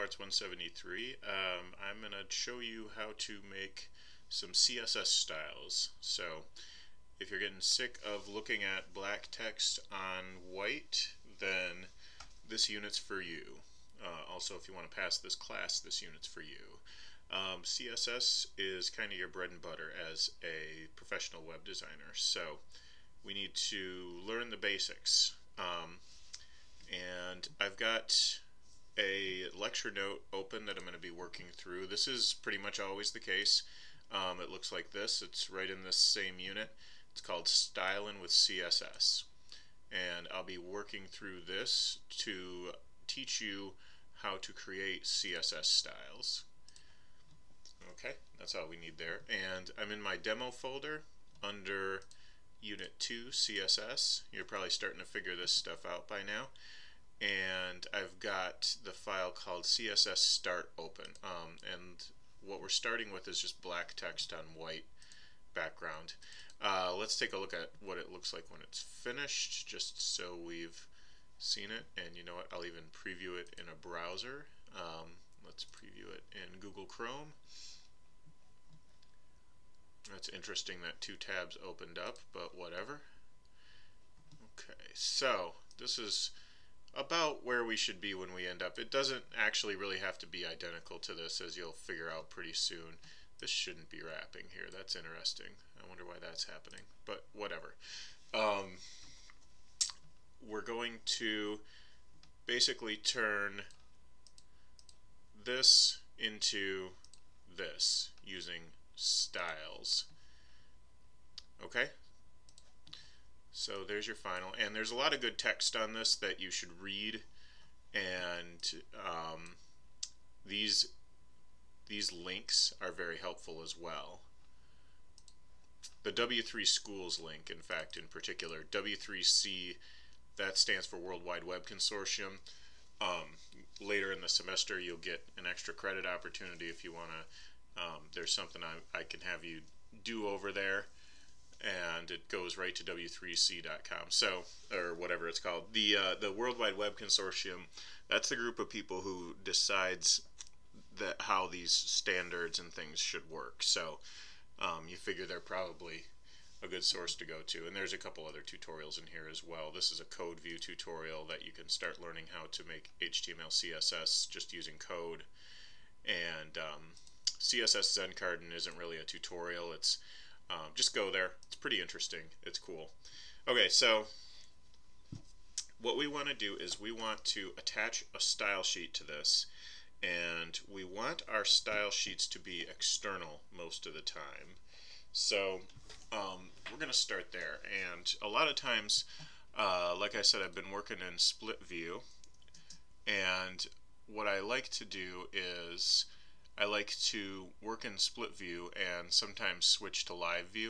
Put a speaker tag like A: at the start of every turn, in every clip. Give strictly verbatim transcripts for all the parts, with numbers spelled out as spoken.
A: Parts one seventy-three. Um, I'm going to show you how to make some C S S styles. So if you're getting sick of looking at black text on white, then this unit's for you. Uh, also, if you want to pass this class, this unit's for you. Um, C S S is kind of your bread and butter as a professional web designer. So we need to learn the basics. Um, and I've got a lecture note open that I'm going to be working through. This is pretty much always the case. Um, it looks like this. It's right in this same unit. It's called Stylin' with C S S. And I'll be working through this to teach you how to create C S S styles. Okay, that's all we need there. And I'm in my demo folder under Unit two C S S. You're probably starting to figure this stuff out by now. And I've got the file called C S S start open. Um, and what we're starting with is just black text on white background. Uh, let's take a look at what it looks like when it's finished, just so we've seen it. And you know what, I'll even preview it in a browser. Um, let's preview it in Google Chrome. That's interesting that two tabs opened up, but whatever. Okay, so this is about where we should be when we end up. It doesn't actually really have to be identical to this, as you'll figure out pretty soon. This shouldn't be wrapping here. That's interesting. I wonder why that's happening, but whatever. Um, we're going to basically turn this into this using styles. Okay? So there's your final, and there's a lot of good text on this that you should read, and um, these these links are very helpful as well. The W three Schools link, in fact, in particular, W three C, that stands for World Wide Web Consortium. Um, later in the semester, you'll get an extra credit opportunity if you want to. Um, there's something I, I can have you do over there, and it goes right to W three C dot com, so, or whatever it's called. The uh, the World Wide Web Consortium, that's the group of people who decides that how these standards and things should work. So um, you figure they're probably a good source to go to. And there's a couple other tutorials in here as well. This is a code view tutorial that you can start learning how to make H T M L C S S just using code. And um, C S S Zenkarten isn't really a tutorial. It's Um, just go there. It's pretty interesting. It's cool. Okay, so what we want to do is we want to attach a style sheet to this, and we want our style sheets to be external most of the time. So um, we're going to start there, and a lot of times, uh, like I said, I've been working in split view, and what I like to do is I like to work in split view and sometimes switch to live view.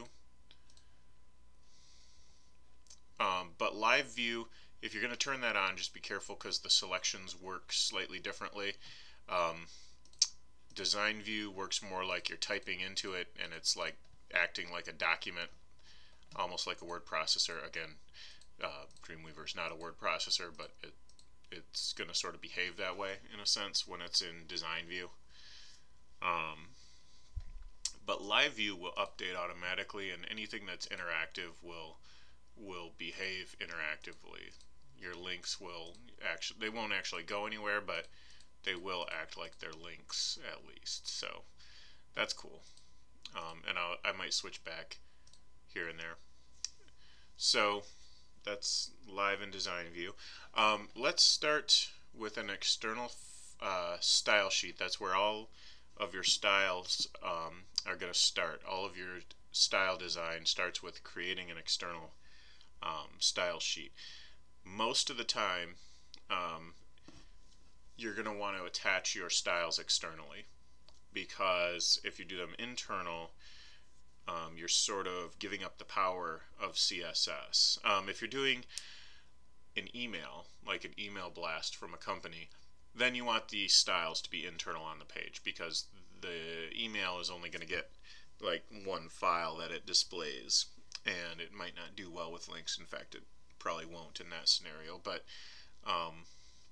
A: Um, but live view, if you're going to turn that on, just be careful because the selections work slightly differently. Um, design view works more like you're typing into it, and it's like acting like a document, almost like a word processor. Again, uh, Dreamweaver's not a word processor, but it, it's going to sort of behave that way in a sense when it's in design view. Um, but live view will update automatically, and anything that's interactive will will behave interactively. Your links will actually, they won't actually go anywhere, but they will act like they're links at least. So that's cool. Um, and I'll, I might switch back here and there. So that's live in design view. Um, let's start with an external uh, style sheet. That's where all of your styles um, are going to start. All of your style design starts with creating an external um, style sheet. Most of the time, um, you're going to want to attach your styles externally, because if you do them internal, um, you're sort of giving up the power of C S S. Um, if you're doing an email, like an email blast from a company, then you want the styles to be internal on the page, because the email is only going to get like one file that it displays, and it might not do well with links. In fact, it probably won't in that scenario. But um,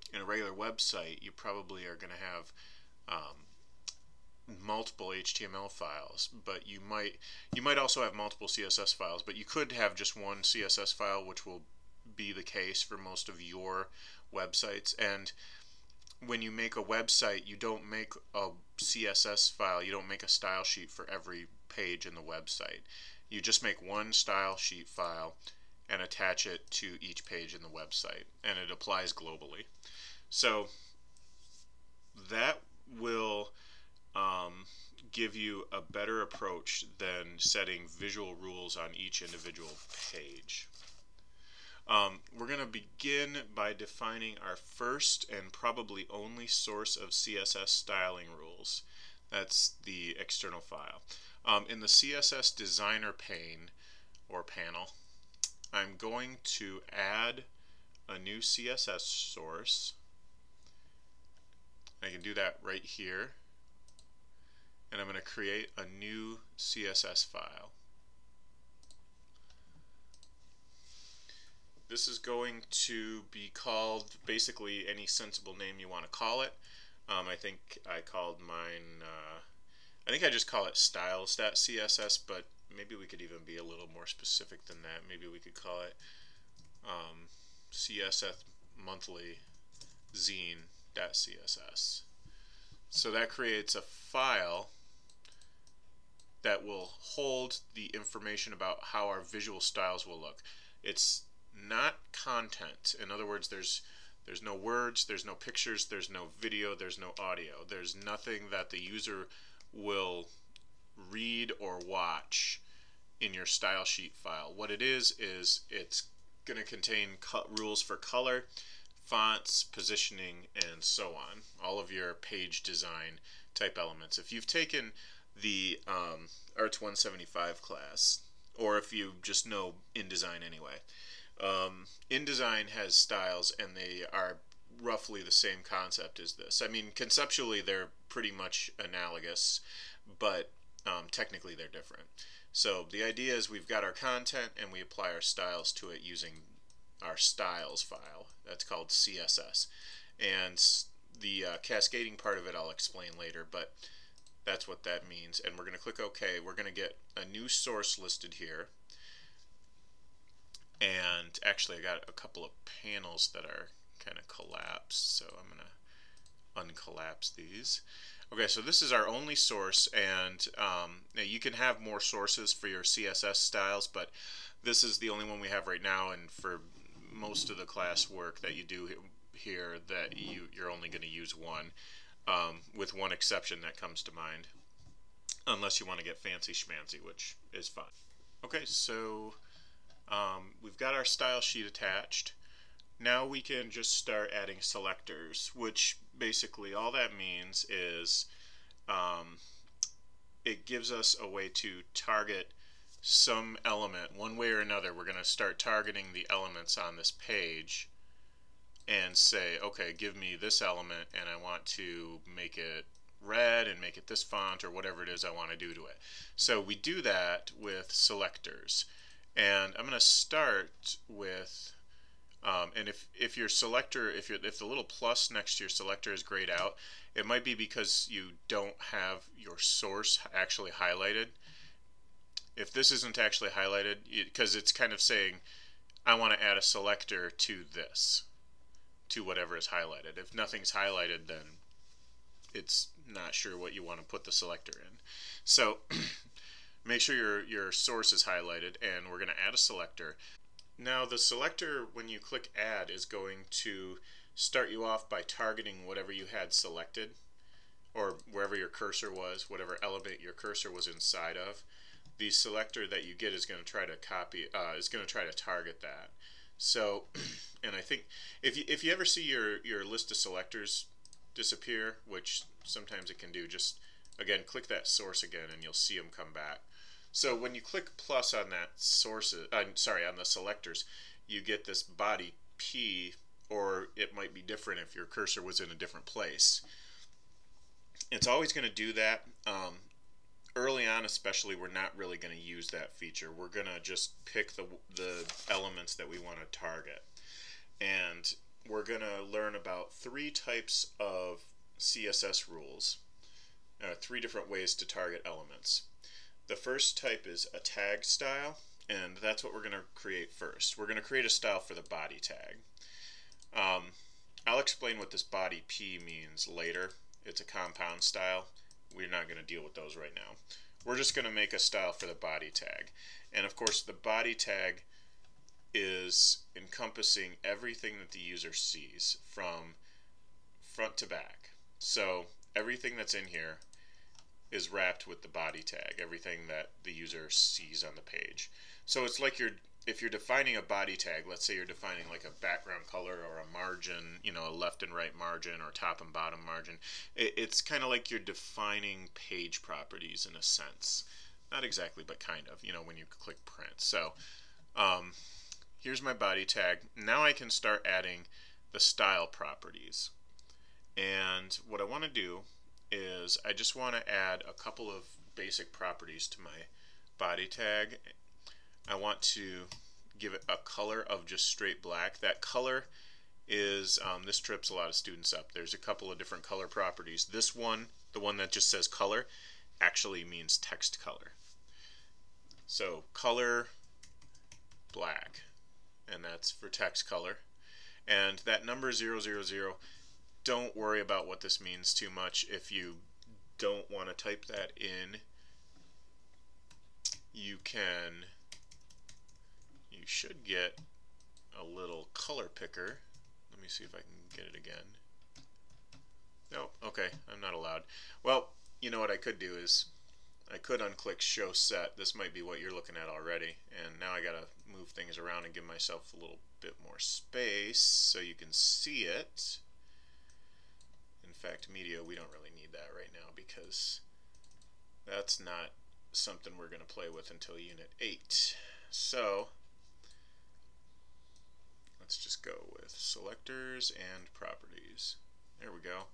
A: in a regular website, you probably are going to have um, multiple H T M L files, but you might you might also have multiple C S S files, but you could have just one C S S file, which will be the case for most of your websites. And when you make a website, you don't make a C S S file, you don't make a style sheet for every page in the website. You just make one style sheet file and attach it to each page in the website, and it applies globally. So that will um, give you a better approach than setting visual rules on each individual page. Um, we're going to begin by defining our first and probably only source of C S S styling rules. That's the external file. Um, in the C S S designer pane or panel, I'm going to add a new C S S source. I can do that right here, and I'm going to create a new C S S file. This is going to be called basically any sensible name you want to call it. Um, I think I called mine, uh, I think I just call it styles.css, but maybe we could even be a little more specific than that. Maybe we could call it um, C S S monthly zine.css. So that creates a file that will hold the information about how our visual styles will look. It's not content. In other words, there's there's no words, there's no pictures, there's no video, there's no audio. There's nothing that the user will read or watch in your style sheet file. What it is is it's going to contain rules for color, fonts, positioning, and so on. All of your page design type elements. If you've taken the um, Arts one seventy-five class, or if you just know InDesign anyway, Um, InDesign has styles, and they are roughly the same concept as this. I mean, conceptually they're pretty much analogous, but um, technically they're different. So the idea is we've got our content and we apply our styles to it using our styles file. That's called C S S. And the uh, cascading part of it I'll explain later, but that's what that means. And we're going to click OK. We're going to get a new source listed here. And actually I got a couple of panels that are kind of collapsed, so I'm going to uncollapse these. Okay, so this is our only source, and um, now you can have more sources for your C S S styles, but this is the only one we have right now, and for most of the class work that you do here, that you, you're only going to use one, um, with one exception that comes to mind, unless you want to get fancy schmancy, which is fine. Okay, so Um, we've got our style sheet attached. Now we can just start adding selectors, which basically all that means is um, it gives us a way to target some element one way or another. We're going to start targeting the elements on this page and say, okay, give me this element and I want to make it red and make it this font or whatever it is I want to do to it. So we do that with selectors. And I'm going to start with, um, and if, if your selector, if, you're, if the little plus next to your selector is grayed out, it might be because you don't have your source actually highlighted. If this isn't actually highlighted, because it, it's kind of saying, I want to add a selector to this, to whatever is highlighted. If nothing's highlighted, then it's not sure what you want to put the selector in. So make sure your, your source is highlighted, and we're going to add a selector. Now the selector, when you click add, is going to start you off by targeting whatever you had selected, or wherever your cursor was, whatever element your cursor was inside of. The selector that you get is going to try to copy, uh, is going to try to target that. So, and I think if you, if you ever see your, your list of selectors disappear, which sometimes it can do, just again click that source again and you'll see them come back. So when you click plus on that sources, uh, sorry, on the selectors, you get this body P, or it might be different if your cursor was in a different place. It's always going to do that. Um, early on especially, we're not really going to use that feature. We're going to just pick the, the elements that we want to target. And we're going to learn about three types of C S S rules, uh, three different ways to target elements. The first type is a tag style, and that's what we're going to create first. We're going to create a style for the body tag. Um, I'll explain what this body P means later. It's a compound style. We're not going to deal with those right now. We're just going to make a style for the body tag. And of course the body tag is encompassing everything that the user sees from front to back. So everything that's in here is wrapped with the body tag, everything that the user sees on the page. So it's like you're, if you're defining a body tag, let's say you're defining like a background color or a margin, you know, a left and right margin or top and bottom margin, it, it's kind of like you're defining page properties in a sense. Not exactly, but kind of, you know, when you click print. So um, here's my body tag. Now I can start adding the style properties. And what I want to do is I just want to add a couple of basic properties to my body tag. I want to give it a color of just straight black. That color is, um, this trips a lot of students up. There's a couple of different color properties. This one, the one that just says color, actually means text color. So color black, and that's for text color. And that number zero zero zero, don't worry about what this means too much. If you don't want to type that in, you can, you should get a little color picker. Let me see if I can get it again. No, okay, I'm not allowed. Well, you know what I could do is I could unclick show set. This might be what you're looking at already, and now I gotta move things around and give myself a little bit more space so you can see it. In fact, media, we don't really need that right now because that's not something we're going to play with until unit eight. So let's just go with selectors and properties. There we go.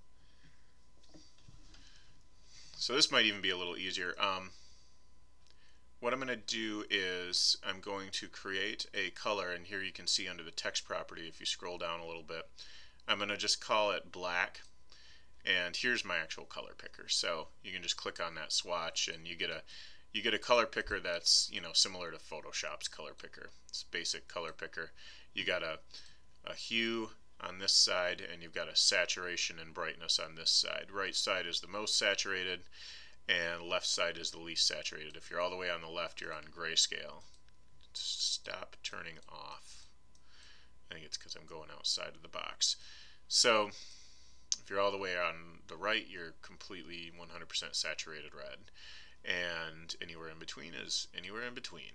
A: So this might even be a little easier. Um, what I'm going to do is I'm going to create a color, and here you can see under the text property, if you scroll down a little bit, I'm going to just call it black. And here's my actual color picker. So you can just click on that swatch and you get a you get a color picker that's, you know, similar to Photoshop's color picker. It's basic color picker. You got a, a hue on this side, and you've got a saturation and brightness on this side. Right side is the most saturated, and left side is the least saturated. If you're all the way on the left, you're on grayscale. Stop turning off. I think it's because I'm going outside of the box. So if you're all the way on the right, you're completely one hundred percent saturated red. And anywhere in between is anywhere in between.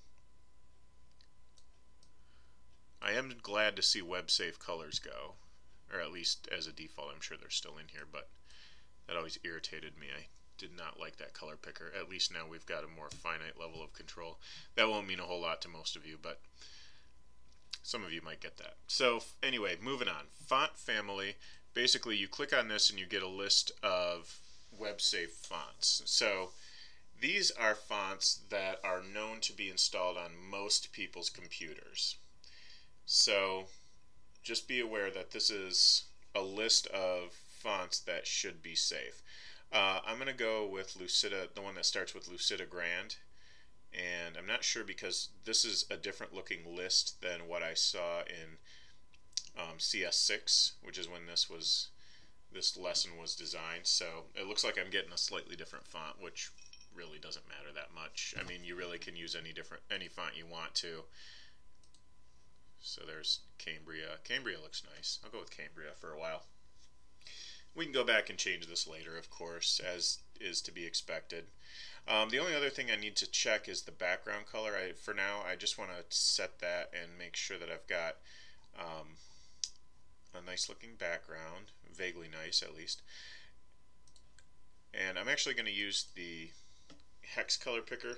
A: I am glad to see web safe colors go, or at least as a default. I'm sure they're still in here, but that always irritated me. I did not like that color picker. At least now we've got a more finite level of control. That won't mean a whole lot to most of you, but some of you might get that. So anyway, moving on. Font family. Basically, you click on this and you get a list of web safe fonts. So these are fonts that are known to be installed on most people's computers. So just be aware that this is a list of fonts that should be safe. Uh, I'm going to go with Lucida, the one that starts with Lucida Grand. And I'm not sure because this is a different looking list than what I saw in um, C S six, which is when this was this lesson was designed. So it looks like I'm getting a slightly different font, which really doesn't matter that much. I mean, you really can use any different any font you want to. So there's Cambria. Cambria looks nice. I'll go with Cambria for a while. We can go back and change this later, of course, as is to be expected. Um, the only other thing I need to check is the background color. I, for now, I just want to set that and make sure that I've got um, a nice looking background, vaguely nice at least. And I'm actually going to use the hex color picker.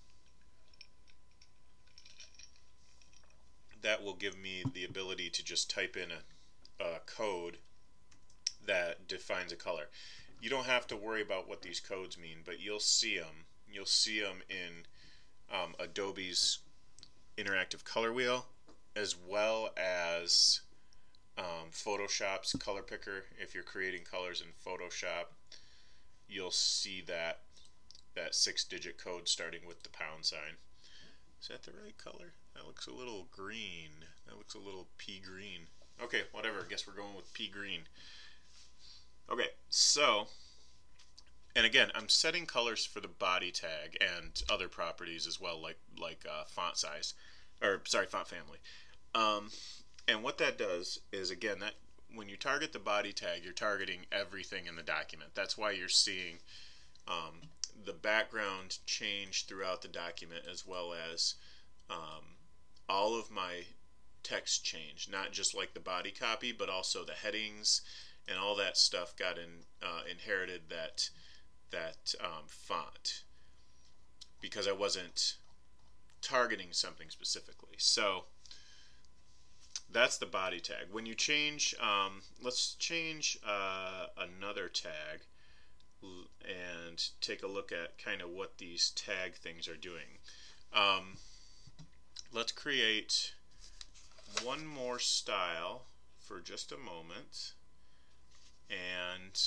A: That will give me the ability to just type in a, a code that defines a color. You don't have to worry about what these codes mean, but you'll see them. You'll see them in um, Adobe's interactive color wheel, as well as um, Photoshop's color picker. If you're creating colors in Photoshop, you'll see that that six-digit code starting with the pound sign. Is that the right color? That looks a little green. That looks a little pea green. Okay, whatever. I guess we're going with pea green. Okay, so, and again, I'm setting colors for the body tag and other properties as well, like like uh, font size, or sorry, font family. Um, and what that does is, again, that when you target the body tag, you're targeting everything in the document. That's why you're seeing um, the background change throughout the document, as well as um, all of my text change, not just like the body copy, but also the headings and all that stuff got in, uh, inherited that that um, font, because I wasn't targeting something specifically. So that's the body tag. When you change, um, let's change uh, another tag and take a look at kind of what these tag things are doing. Um, let's create one more style for just a moment, and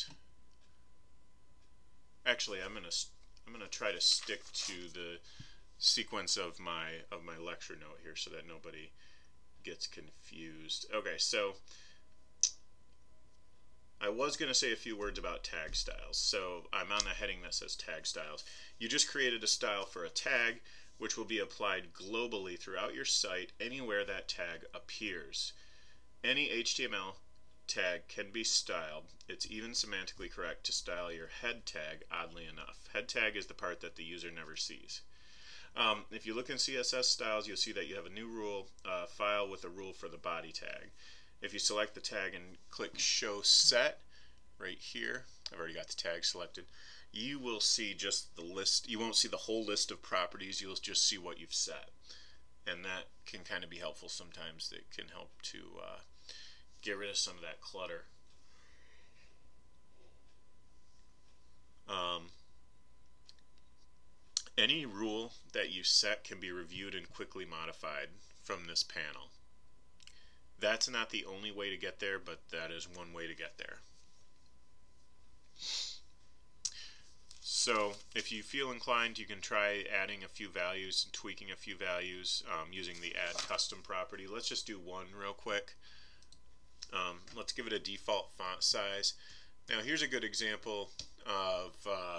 A: actually I'm gonna I'm gonna try to stick to the sequence of my of my lecture note here so that nobody gets confused. Okay, so I was going to say a few words about tag styles. So I'm on the heading that says tag styles. You just created a style for a tag, which will be applied globally throughout your site anywhere that tag appears. Any H T M L tag can be styled. It's even semantically correct to style your head tag, oddly enough. Head tag is the part that the user never sees. Um, if you look in C S S styles, you'll see that you have a new rule uh, file with a rule for the body tag. If you select the tag and click Show Set right here, I've already got the tag selected, you will see just the list. You won't see the whole list of properties, you'll just see what you've set. And that can kind of be helpful sometimes. It can help to uh, get rid of some of that clutter. Um, any rule that you set can be reviewed and quickly modified from this panel. That's not the only way to get there, but that is one way to get there. So if you feel inclined, you can try adding a few values and tweaking a few values um, using the Add Custom property. Let's just do one real quick. Um, let's give it a default font size. Now here's a good example of uh,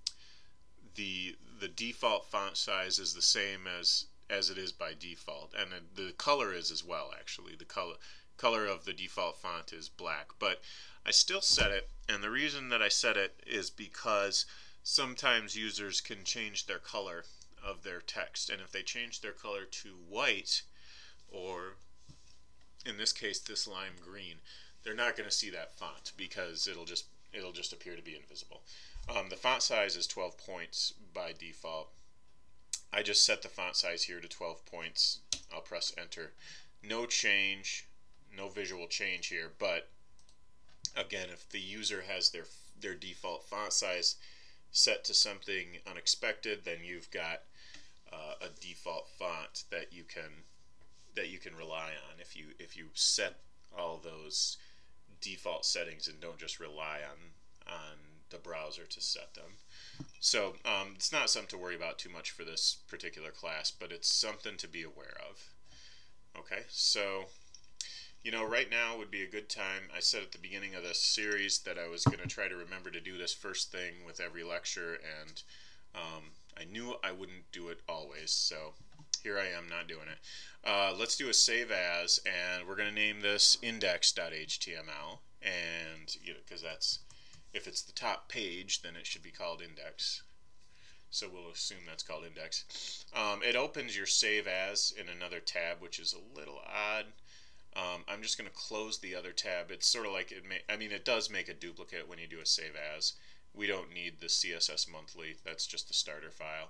A: the the default font size is the same as as it is by default, and the, the color is as well. Actually, the color color of the default font is black, but I still set it, and the reason that I set it is because sometimes users can change their color of their text, and if they change their color to white, or in this case this lime green, they're not going to see that font because it'll just it'll just appear to be invisible. Um, the font size is twelve points by default. I just set the font size here to twelve points. I'll press enter. No change, no visual change here, but again, if the user has their their default font size set to something unexpected, then you've got uh, a default font that you can that you can rely on if you if you set all those default settings and don't just rely on on the browser to set them. So um, it's not something to worry about too much for this particular class, but it's something to be aware of. Okay, so you know, right now would be a good time. I said at the beginning of this series that I was going to try to remember to do this first thing with every lecture, and um, I knew I wouldn't do it always, so here I am not doing it. Uh, let's do a save as, and we're going to name this index dot H T M L, and you know, because that's, if it's the top page, then it should be called index. So we'll assume that's called index. Um, it opens your save as in another tab, which is a little odd. Um, I'm just going to close the other tab. It's sort of like, it may, I mean, it does make a duplicate when you do a save as. We don't need the C S S monthly. That's just the starter file.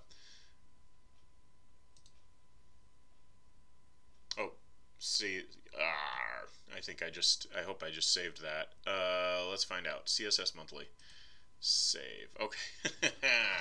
A: Oh, see, ah, I think I just, I hope I just saved that. Uh, let's find out. C S S monthly. Save. Okay.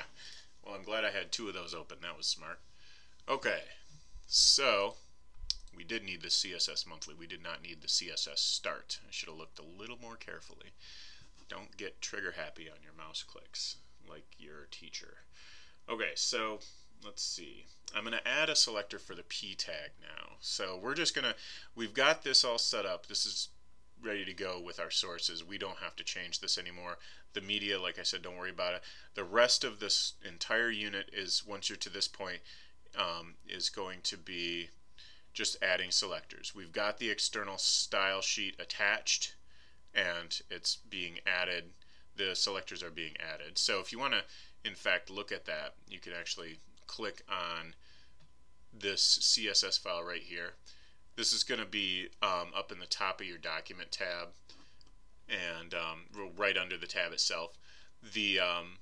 A: Well, I'm glad I had two of those open. That was smart. Okay. So, We did need the C S S monthly. We did not need the C S S start. I should have looked a little more carefully. Don't get trigger happy on your mouse clicks like your teacher. Okay, so let's see. I'm going to add a selector for the P tag now. So we're just going to, we've got this all set up. This is ready to go with our sources. We don't have to change this anymore. The media, like I said, don't worry about it. The rest of this entire unit is, once you're to this point, um, is going to be just adding selectors. We've got the external style sheet attached, and it's being added. The selectors are being added. So if you want to, in fact, look at that, you can actually click on this C S S file right here. This is going to be um, up in the top of your document tab, and um, right under the tab itself. The um,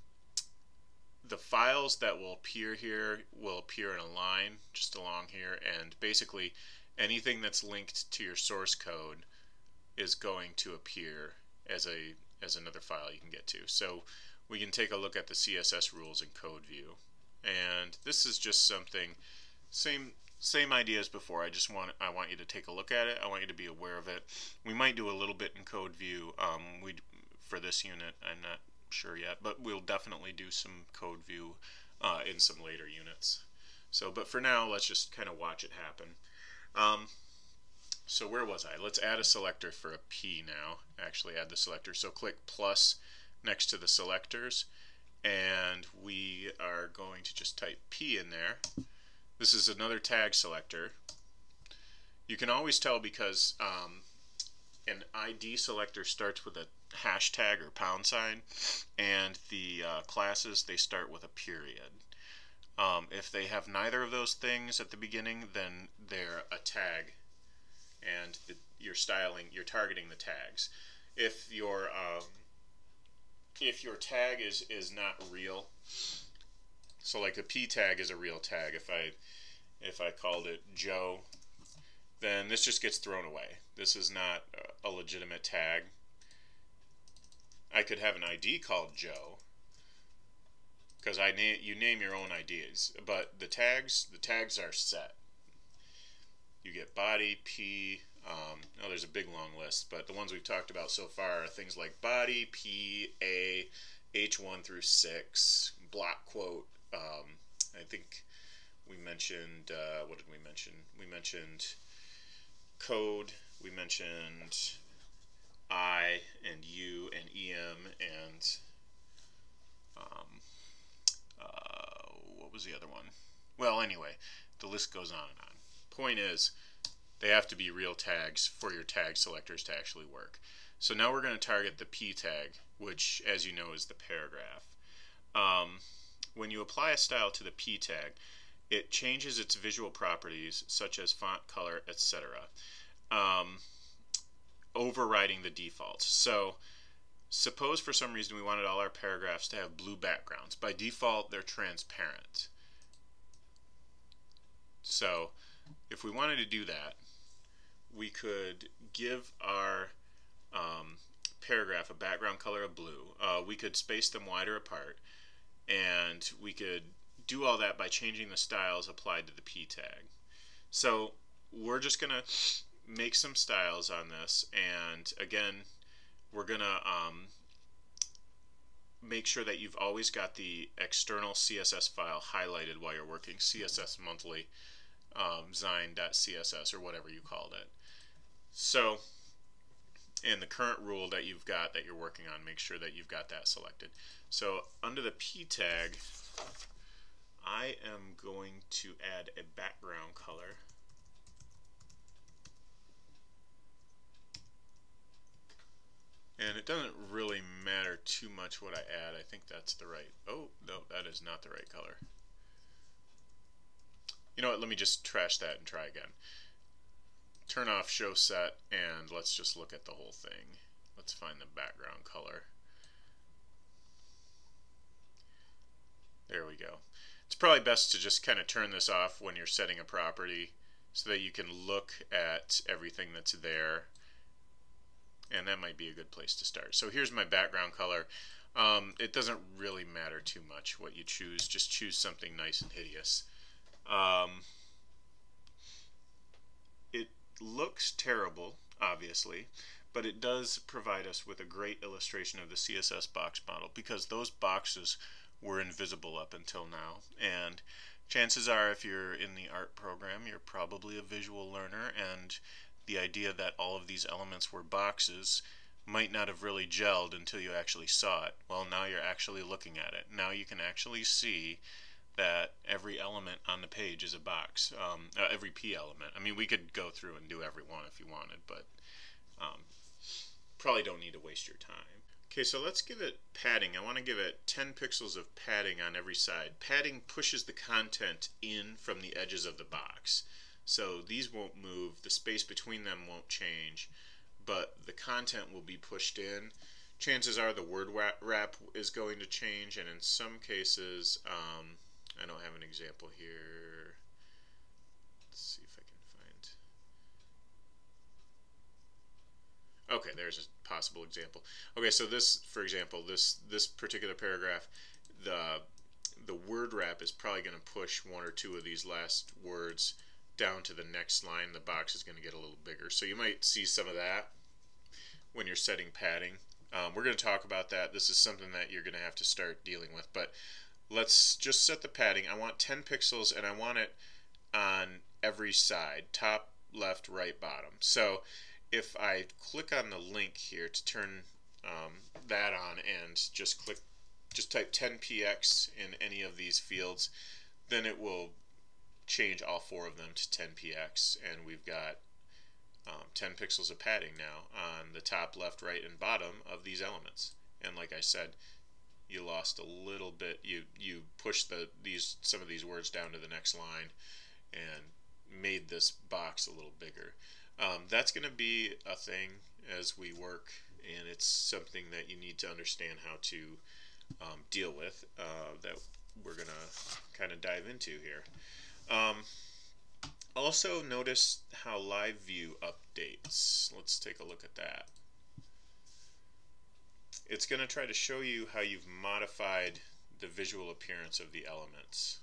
A: the files that will appear here will appear in a line just along here, and basically anything that's linked to your source code is going to appear as a as another file you can get to. So we can take a look at the C S S rules in code view, and this is just something same same idea as before. I just want I want you to take a look at it. I want you to be aware of it. We might do a little bit in code view um, we for this unit. I'm not sure yet, but we'll definitely do some code view uh, in some later units. So, but for now, let's just kind of watch it happen. Um, so where was I? Let's add a selector for a P now. Actually add the selector. So click plus next to the selectors, and we are going to just type P in there. This is another tag selector. You can always tell because um, an I D selector starts with a hashtag or pound sign, and the uh, classes, they start with a period. Um, if they have neither of those things at the beginning, then they're a tag, and the, you're styling, you're targeting the tags. If your um, if your tag is is not real, so like a P tag is a real tag. If I if I called it Joe, then this just gets thrown away. This is not a legitimate tag. I could have an I D called Joe, because I name you name your own I Ds, but the tags the tags are set. You get body, P. Um, oh, there's a big long list, but the ones we've talked about so far are things like body, P, A, H one through six, block quote. Um, I think we mentioned, uh, what did we mention? We mentioned code, we mentioned I and U and E M and um, uh, what was the other one? Well, anyway, the list goes on and on. Point is, they have to be real tags for your tag selectors to actually work. So now we're going to target the P tag, which, as you know, is the paragraph. Um, when you apply a style to the P tag, it changes its visual properties, such as font, color, et cetera, um, overriding the defaults. So suppose for some reason we wanted all our paragraphs to have blue backgrounds. By default, they're transparent. So if we wanted to do that, we could give our um, paragraph a background color of blue. Uh, we could space them wider apart, and we could do all that by changing the styles applied to the P tag. So we're just going to make some styles on this, and again, we're going to um, make sure that you've always got the external C S S file highlighted while you're working, C S S monthly um, Zine.css or whatever you called it. So, and the current rule that you've got that you're working on, make sure that you've got that selected. So under the P tag, I am going to add a background color. And it doesn't really matter too much what I add. I think that's the right, oh, no, that is not the right color. You know what, let me just trash that and try again. Turn off show set, and let's just look at the whole thing. Let's find the background color. There we go. It's probably best to just kind of turn this off when you're setting a property so that you can look at everything that's there. And that might be a good place to start. So here's my background color. Um, it doesn't really matter too much what you choose. Just choose something nice and hideous. Um, looks terrible, obviously, but it does provide us with a great illustration of the C S S box model, because those boxes were invisible up until now. And chances are, if you're in the art program, you're probably a visual learner, and the idea that all of these elements were boxes might not have really gelled until you actually saw it. Well, now you're actually looking at it. Now you can actually see that every element on the page is a box, um, uh, every P element. I mean, we could go through and do every one if you wanted, but um, probably don't need to waste your time. Okay, so let's give it padding. I want to give it ten pixels of padding on every side. Padding pushes the content in from the edges of the box. So these won't move, the space between them won't change, but the content will be pushed in. Chances are the word wrap is going to change, and in some cases, um, I don't have an example here. Let's see if I can find. Okay, there's a possible example. Okay, so this, for example, this this particular paragraph, the the word wrap is probably going to push one or two of these last words down to the next line. The box is going to get a little bigger, so you might see some of that when you're setting padding. Um, we're going to talk about that. This is something that you're going to have to start dealing with, but let's just set the padding. I want ten pixels, and I want it on every side, top, left, right, bottom. So if I click on the link here to turn um, that on and just click, just type ten P X in any of these fields, then it will change all four of them to ten P X, and we've got um, ten pixels of padding now on the top, left, right, and bottom of these elements. And like I said, you lost a little bit. You you pushed the these some of these words down to the next line and made this box a little bigger. Um, that's going to be a thing as we work, and it's something that you need to understand how to um, deal with, uh, that we're going to kind of dive into here. Um, also, notice how Live View updates. Let's take a look at that. It's going to try to show you how you've modified the visual appearance of the elements.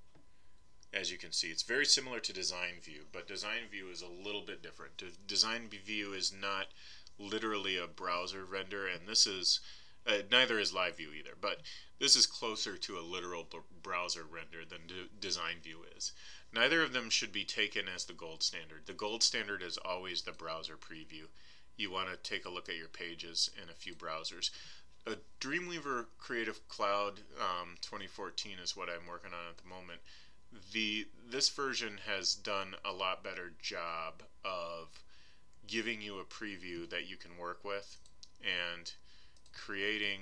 A: As you can see, it's very similar to Design View, but Design View is a little bit different. De Design View is not literally a browser render, and this is, uh, neither is Live View either, but this is closer to a literal browser render than De Design View is. Neither of them should be taken as the gold standard. The gold standard is always the browser preview. You want to take a look at your pages in a few browsers. A Dreamweaver Creative Cloud um, twenty fourteen is what I'm working on at the moment. The this version has done a lot better job of giving you a preview that you can work with and creating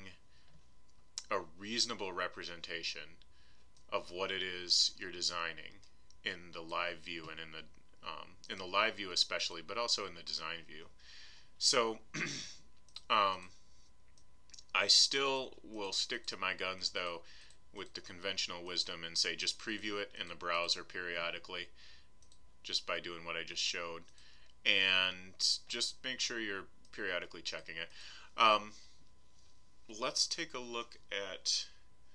A: a reasonable representation of what it is you're designing in the live view and in the um, in the live view especially, but also in the design view. So um, I still will stick to my guns though with the conventional wisdom and say just preview it in the browser periodically, just by doing what I just showed, and just make sure you're periodically checking it. Um, let's take a look at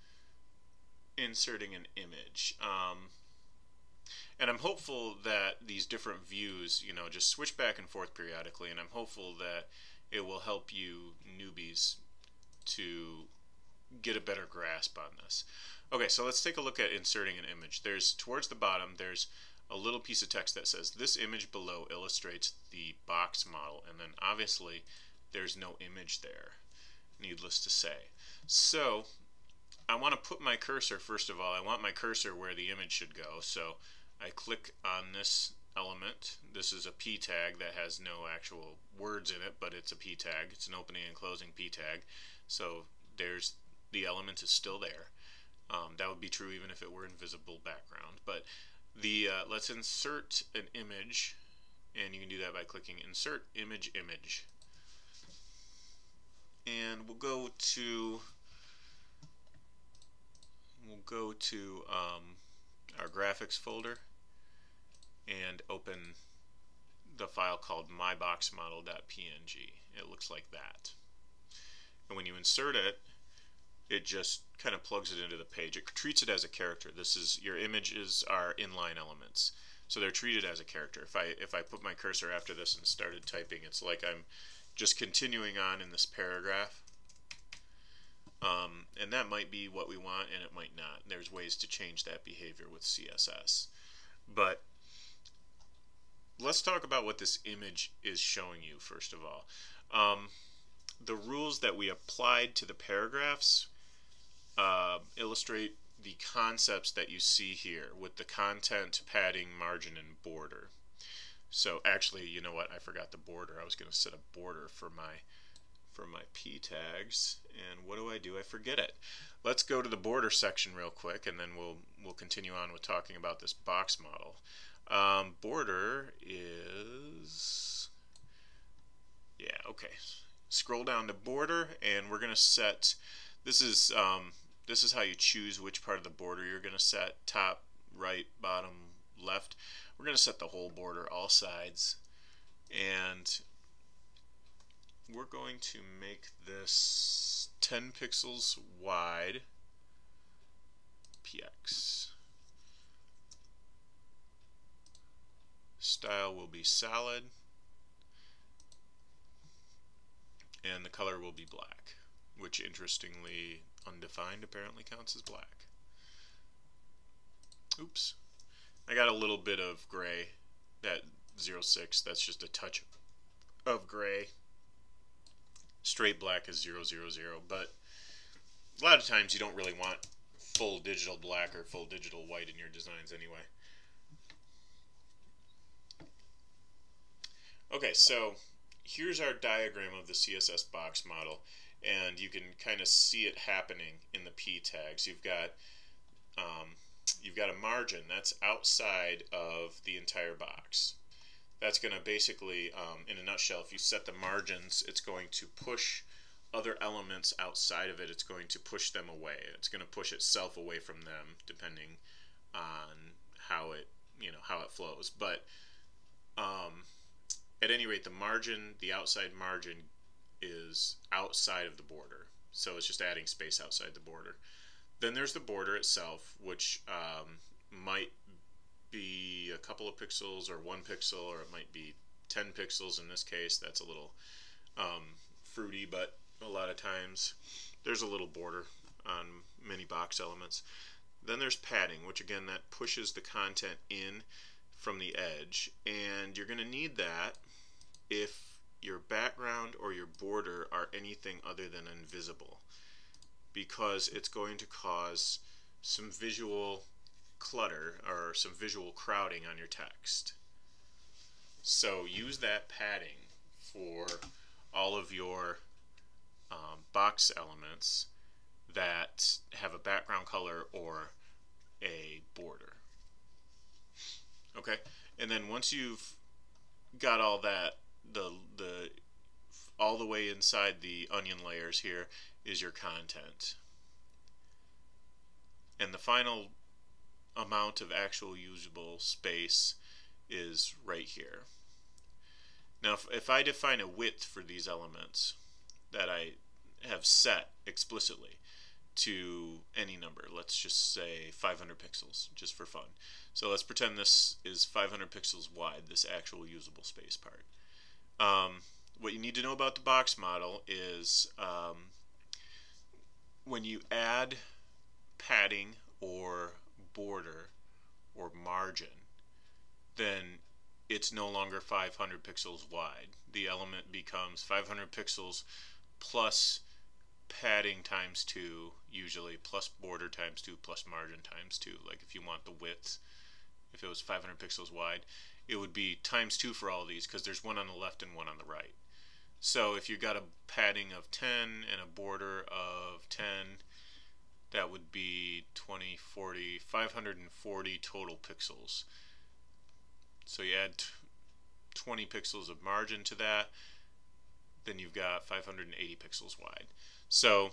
A: inserting an image. Um, and I'm hopeful that these different views, you know, just switch back and forth periodically, and I'm hopeful that it will help you newbies to get a better grasp on this. Okay, so let's take a look at inserting an image. There's, towards the bottom, there's a little piece of text that says, this image below illustrates the box model, and then obviously there's no image there, needless to say. So I want to put my cursor, first of all, I want my cursor where the image should go, so I click on this element. This is a P tag that has no actual words in it, but it's a P tag. It's an opening and closing P tag. So there's the element is still there. Um, that would be true even if it were invisible background. But the uh, let's insert an image, and you can do that by clicking Insert Image Image. And we'll go to we'll go to um, our graphics folder and open the file called myboxmodel dot P N G. It looks like that. And when you insert it, it just kind of plugs it into the page. It treats it as a character. This is, your images are inline elements. So they're treated as a character. If I if I put my cursor after this and started typing, it's like I'm just continuing on in this paragraph. Um, and that might be what we want, and it might not. There's ways to change that behavior with C S S. But let's talk about what this image is showing you first of all. Um, the rules that we applied to the paragraphs uh, illustrate the concepts that you see here with the content, padding, margin, and border. So actually, you know what? I forgot the border. I was going to set a border for my for my p tags, and what do I do? I forget it. Let's go to the border section real quick, and then we'll we'll continue on with talking about this box model. Um, border is yeah okay. Scroll down to border, and we're going to set. This is um, this is how you choose which part of the border you're going to set: top, right, bottom, left. We're going to set the whole border, all sides, and we're going to make this ten pixels wide, P X. Style will be solid, and the color will be black, which interestingly, undefined apparently counts as black. Oops. I got a little bit of gray, that zero six, that's just a touch of gray. Straight black is zero zero zero, but a lot of times you don't really want full digital black or full digital white in your designs anyway. Okay, so here's our diagram of the C S S box model, and you can kind of see it happening in the P tags. You've got um, you've got a margin that's outside of the entire box. That's going to basically, um, in a nutshell, if you set the margins, it's going to push other elements outside of it. It's going to push them away. It's going to push itself away from them, depending on how it, you know, how it flows. But um, at any rate, the margin, the outside margin, is outside of the border. So it's just adding space outside the border. Then there's the border itself, which um, might be a couple of pixels or one pixel, or it might be ten pixels in this case. That's a little um, fruity, but a lot of times there's a little border on many box elements. Then there's padding, which again, that pushes the content in from the edge, and you're going to need that if your background or your border are anything other than invisible, because it's going to cause some visual clutter or some visual crowding on your text. So use that padding for all of your um, box elements that have a background color or a border. Okay, and then once you've got all that, the the all the way inside the onion layers here is your content, and the final amount of actual usable space is right here. Now if, if I define a width for these elements that I have set explicitly to any number, let's just say five hundred pixels, just for fun. So let's pretend this is five hundred pixels wide, this actual usable space part. Um, what you need to know about the box model is um, when you add padding or border or margin, then it's no longer five hundred pixels wide. The element becomes five hundred pixels plus padding times two, usually, plus border times two, plus margin times two. Like if you want the width, if it was five hundred pixels wide, it would be times two for all of these, because there's one on the left and one on the right. So if you got a padding of ten and a border of ten, that would be twenty, forty, five hundred forty total pixels. So you add twenty pixels of margin to that, then you've got five hundred eighty pixels wide. So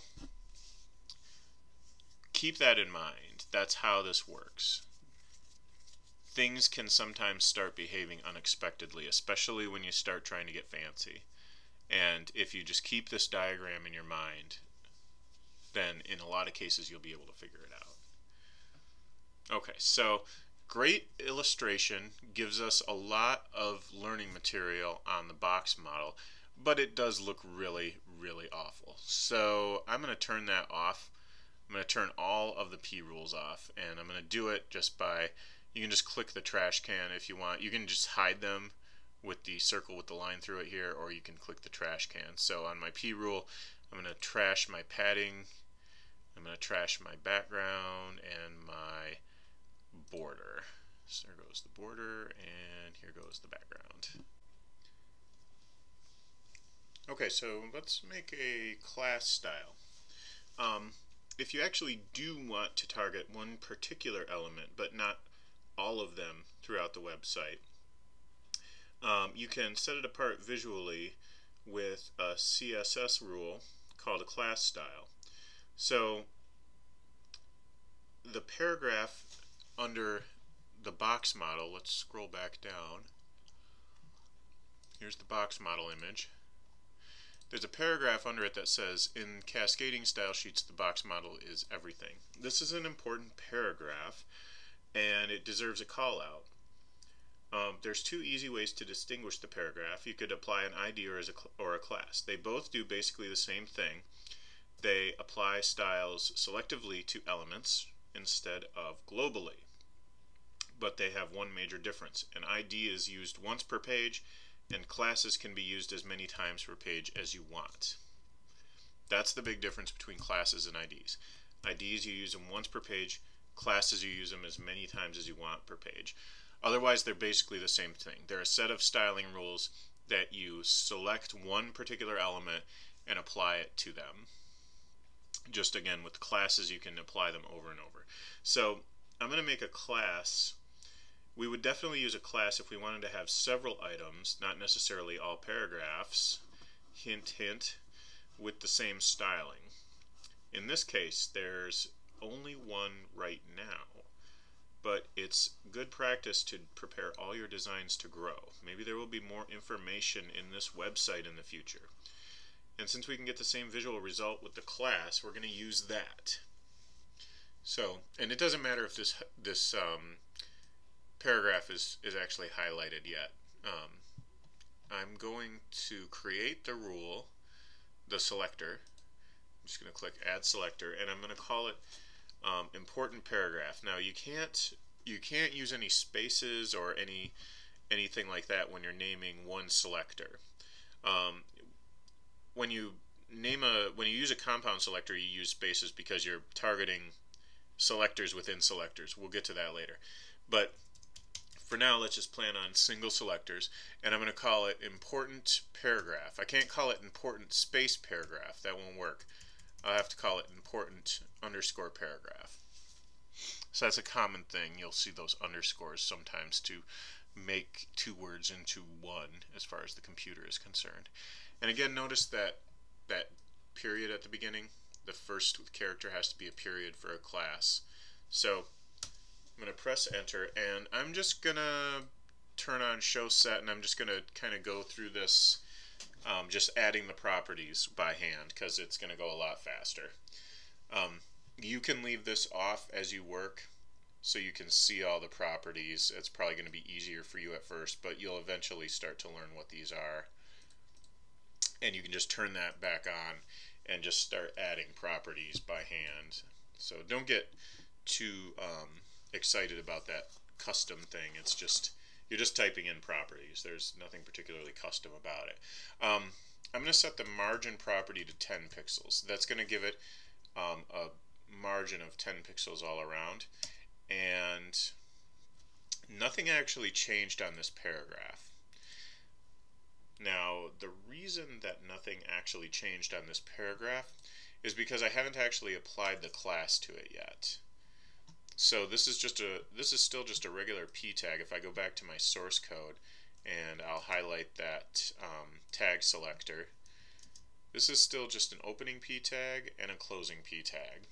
A: keep that in mind. That's how this works. Things can sometimes start behaving unexpectedly, especially when you start trying to get fancy. And if you just keep this diagram in your mind, then in a lot of cases you'll be able to figure it out. Okay, so great illustration, gives us a lot of learning material on the box model, but it does look really, really awful. So I'm going to turn that off. I'm going to turn all of the P rules off, and I'm going to do it just by, you can just click the trash can if you want. You can just hide them with the circle with the line through it here, or you can click the trash can. So on my P rule, I'm going to trash my padding, I'm going to trash my background and my border. So there goes the border, and here goes the background. Okay, so let's make a class style. Um, if you actually do want to target one particular element, but not all of them throughout the website, um, you can set it apart visually with a C S S rule called a class style. So the paragraph under the box model, let's scroll back down. Here's the box model image. There's a paragraph under it that says, in cascading style sheets, the box model is everything. This is an important paragraph, and it deserves a call out. Um, there's two easy ways to distinguish the paragraph. You could apply an I D or, as a, or a class. They both do basically the same thing. They apply styles selectively to elements instead of globally. But they have one major difference. An I D is used once per page, and classes can be used as many times per page as you want. That's the big difference between classes and I Ds. I Ds, you use them once per page. Classes, you use them as many times as you want per page. Otherwise, they're basically the same thing. They're a set of styling rules that you select one particular element and apply it to them. Just again, with classes, you can apply them over and over. So I'm going to make a class. We would definitely use a class if we wanted to have several items, not necessarily all paragraphs, hint, hint, with the same styling. In this case, there's only one right now, but it's good practice to prepare all your designs to grow. Maybe there will be more information in this website in the future. And since we can get the same visual result with the class, we're going to use that. So, and it doesn't matter if this this um, paragraph is, is actually highlighted yet. Um, I'm going to create the rule, the selector. I'm just going to click Add Selector, and I'm going to call it um, Important Paragraph. Now, you can't you can't use any spaces or any anything like that when you're naming one selector. Um, when you name a when you use a compound selector, you use spaces because you're targeting selectors within selectors. We'll get to that later. But for now, let's just plan on single selectors, and I'm going to call it important paragraph. I can't call it important space paragraph. That won't work. I'll have to call it important underscore paragraph. So that's a common thing. You'll see those underscores sometimes to make two words into one as far as the computer is concerned. And again, notice that that period at the beginning, the first character has to be a period for a class. So I'm going to press enter, and I'm just going to turn on show set, and I'm just going to kind of go through this, um, just adding the properties by hand, because it's going to go a lot faster. Um, you can leave this off as you work so you can see all the properties. It's probably going to be easier for you at first, but you'll eventually start to learn what these are. And you can just turn that back on and just start adding properties by hand. So don't get too um, excited about that custom thing. It's just, you're just typing in properties. There's nothing particularly custom about it. Um, I'm going to set the margin property to ten pixels. That's going to give it um, a margin of ten pixels all around. And nothing actually changed on this paragraph. Now, the reason that nothing actually changed on this paragraph is because I haven't actually applied the class to it yet. So this is just a this is still just a regular p tag. If I go back to my source code and I'll highlight that um, tag selector, this is still just an opening p tag and a closing p tag.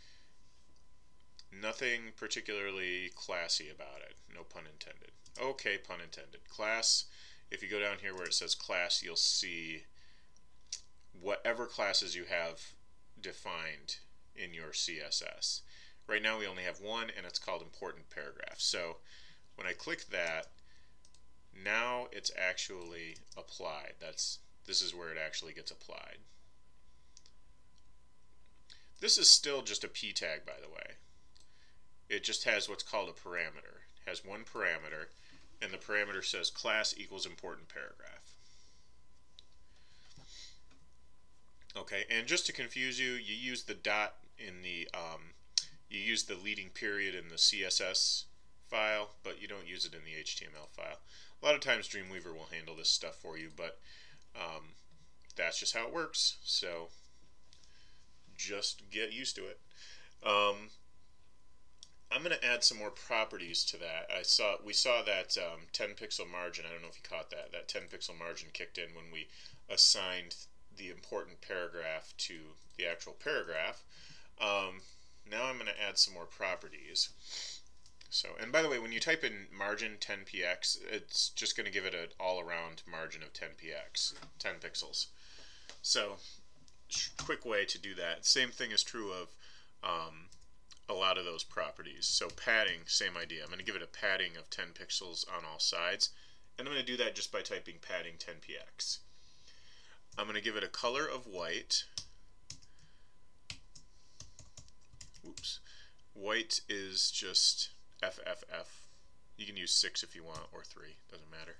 A: Nothing particularly classy about it. No pun intended. Okay, pun intended. Class. If you go down here where it says class, you'll see whatever classes you have defined in your C S S. Right now we only have one, and it's called important paragraph. So when I click that, now it's actually applied. That's this is where it actually gets applied. This is still just a p tag, by the way. It just has what's called a parameter. It has one parameter, and the parameter says class equals important paragraph. Okay, and just to confuse you, you use the dot in the um, you use the leading period in the C S S file, but you don't use it in the H T M L file. A lot of times Dreamweaver will handle this stuff for you, but um, that's just how it works. So just get used to it. Um, I'm going to add some more properties to that. I saw we saw that um, ten pixel margin. I don't know if you caught that. That ten pixel margin kicked in when we assigned the important paragraph to the actual paragraph. Um, now I'm going to add some more properties. So, and by the way, when you type in margin ten p x, it's just going to give it an all-around margin of ten p x, ten pixels. So, quick way to do that. Same thing is true of um, a lot of those properties. So padding, same idea. I'm going to give it a padding of ten pixels on all sides, and I'm going to do that just by typing padding ten p x. I'm going to give it a color of white. Oops. White is just F F F. You can use six if you want, or three, doesn't matter.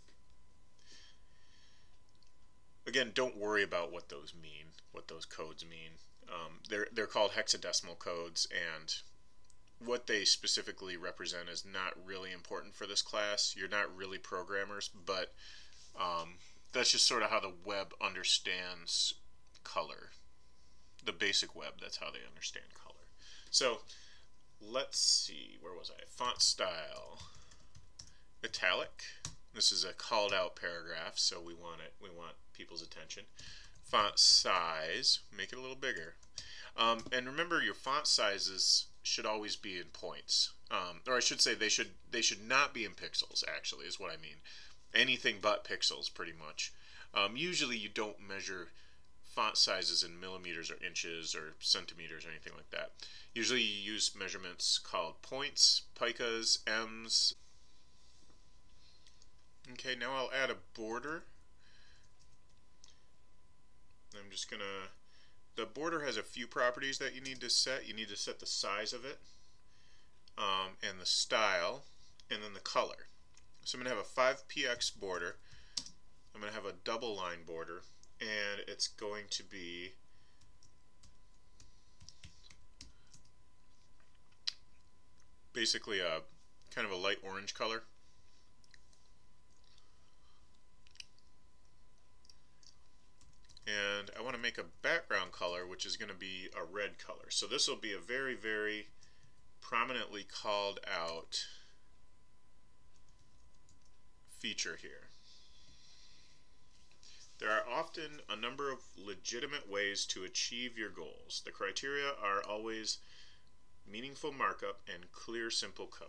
A: Again, don't worry about what those mean, what those codes mean. Um, they're, they're called hexadecimal codes, and what they specifically represent is not really important for this class. You're not really programmers, but um, that's just sort of how the web understands color. The basic web, that's how they understand color. So let's see, where was I? Font style, italic. This is a called out paragraph, so we want it. We want people's attention. Font size, make it a little bigger. Um, and remember, your font sizes should always be in points, um, or I should say they should they should not be in pixels. Actually, is what I mean. Anything but pixels, pretty much. Um, usually, you don't measure font sizes in millimeters or inches or centimeters or anything like that. Usually you use measurements called points, picas, ems. Okay, now I'll add a border. I'm just gonna, the border has a few properties that you need to set. You need to set the size of it, um, and the style, and then the color. So I'm gonna have a five p x border. I'm gonna have a double line border, and it's going to be basically a kind of a light orange color. And I want to make a background color, which is going to be a red color. So this will be a very, very prominently called out feature here. There are often a number of legitimate ways to achieve your goals. The criteria are always meaningful markup and clear, simple code.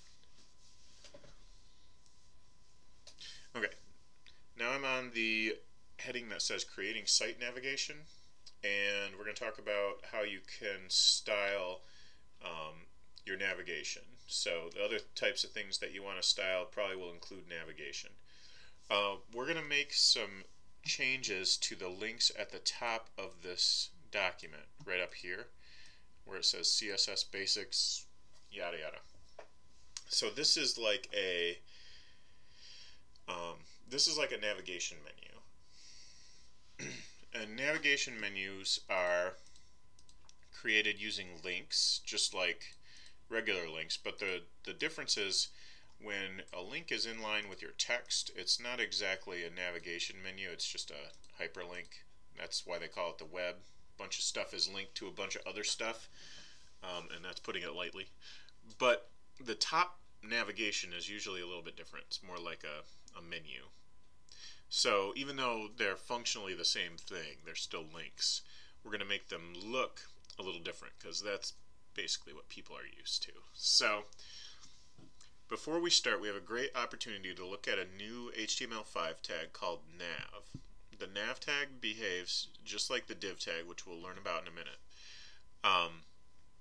A: Okay, now I'm on the heading that says creating site navigation, and we're going to talk about how you can style um, your navigation. So the other types of things that you want to style probably will include navigation. Uh, we're going to make some changes to the links at the top of this document, right up here, where it says C S S basics, yada yada. So this is like a um, this is like a navigation menu. And navigation menus are created using links, just like regular links, but the the difference is when a link is in line with your text, it's not exactly a navigation menu, it's just a hyperlink. That's why they call it the web. A bunch of stuff is linked to a bunch of other stuff, um, and that's putting it lightly. But the top navigation is usually a little bit different. It's more like a, a menu. So even though they're functionally the same thing, they're still links. We're going to make them look a little different because that's basically what people are used to. So before we start, we have a great opportunity to look at a new H T M L five tag called nav. The nav tag behaves just like the div tag, which we'll learn about in a minute. Um,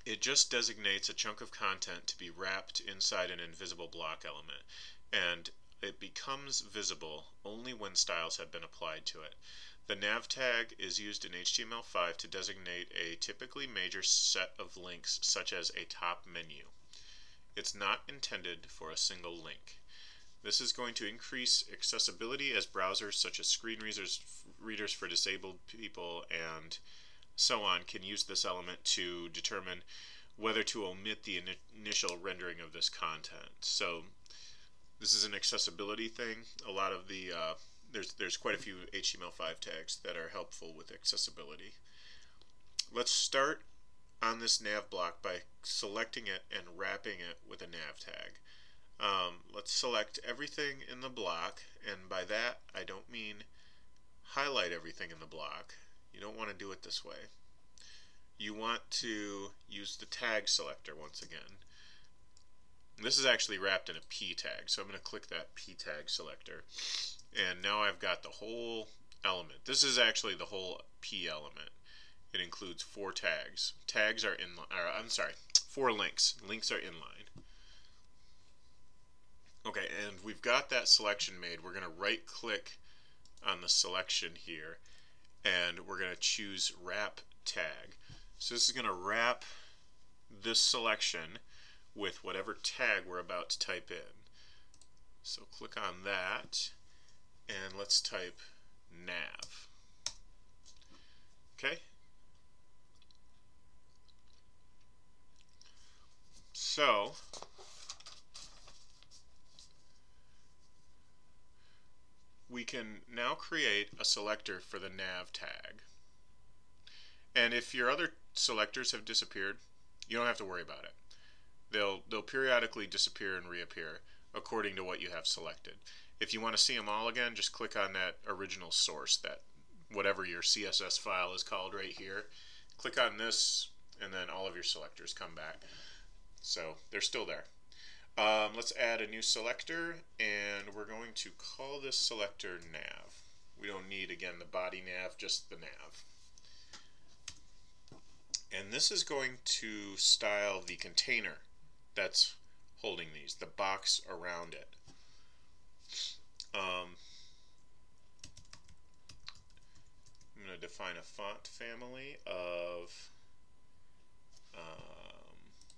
A: It just designates a chunk of content to be wrapped inside an invisible block element, and it becomes visible only when styles have been applied to it. The nav tag is used in H T M L five to designate a typically major set of links, such as a top menu. It's not intended for a single link. This is going to increase accessibility as browsers such as screen readers, readers for disabled people and so on can use this element to determine whether to omit the in initial rendering of this content. So this is an accessibility thing. A lot of the uh, there's there's quite a few H T M L five tags that are helpful with accessibility. Let's start on this nav block by selecting it and wrapping it with a nav tag. Um, let's select everything in the block, and by that I don't mean highlight everything in the block. You don't want to do it this way. You want to use the tag selector once again. This is actually wrapped in a P tag, so I'm going to click that P tag selector, and now I've got the whole element. This is actually the whole P element. It includes four tags. Tags are in, or I'm sorry, four links. Links are inline. Okay, and we've got that selection made. We're going to right click on the selection here, and we're going to choose wrap tag. So this is going to wrap this selection with whatever tag we're about to type in. So click on that, and let's type nav. Okay. So we can now create a selector for the nav tag. And if your other selectors have disappeared, you don't have to worry about it. They'll, they'll periodically disappear and reappear according to what you have selected. If you want to see them all again, just click on that original source, that whatever your C S S file is called right here. Click on this, and then all of your selectors come back. So they're still there. Um, let's add a new selector, and we're going to call this selector nav. We don't need, again, the body nav, just the nav. And this is going to style the container that's holding these, the box around it. Um, I'm going to define a font family of um,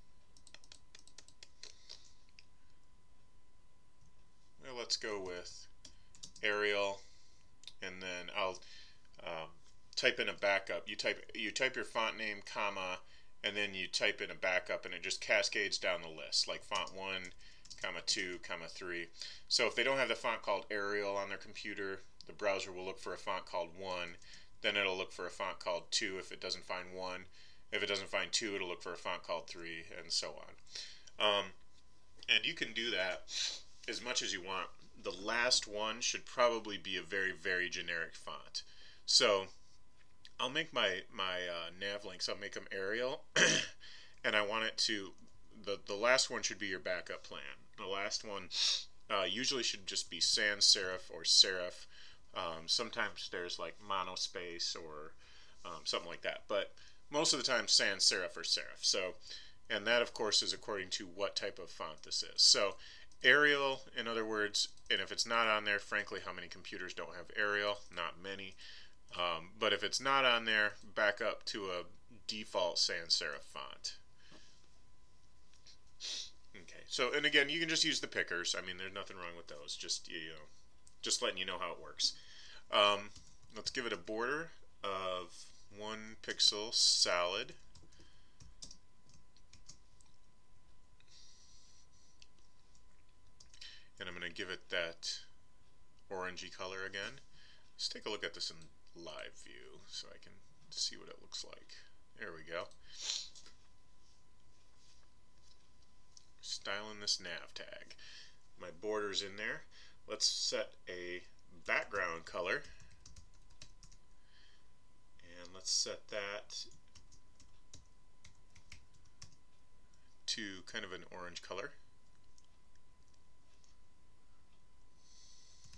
A: well, let's go with Arial, and then I'll um, type in a backup. You type you type your font name, comma, and then you type in a backup, and it just cascades down the list, like font one, comma two, comma three. So if they don't have the font called Arial on their computer, the browser will look for a font called one. Then it'll look for a font called two if it doesn't find one. If it doesn't find two, it'll look for a font called three, and so on. Um, and you can do that as much as you want. The last one should probably be a very, very generic font. So I'll make my, my uh, nav links, I'll make them Arial, and I want it to, the, the last one should be your backup plan. The last one uh, usually should just be sans serif or serif. Um, sometimes there's like monospace or um, something like that, but most of the time sans serif or serif. So, and that of course is according to what type of font this is. So Arial, in other words, and if it's not on there, frankly, how many computers don't have Arial? Not many. Um, but if it's not on there, back up to a default sans serif font. Okay, so, and again, you can just use the pickers. I mean, there's nothing wrong with those. Just, you know, just letting you know how it works. Um, let's give it a border of one pixel solid. And I'm going to give it that orangey color again. Let's take a look at this in live view so I can see what it looks like. There we go. Styling this nav tag. My border's in there. Let's set a background color. And let's set that to kind of an orange color.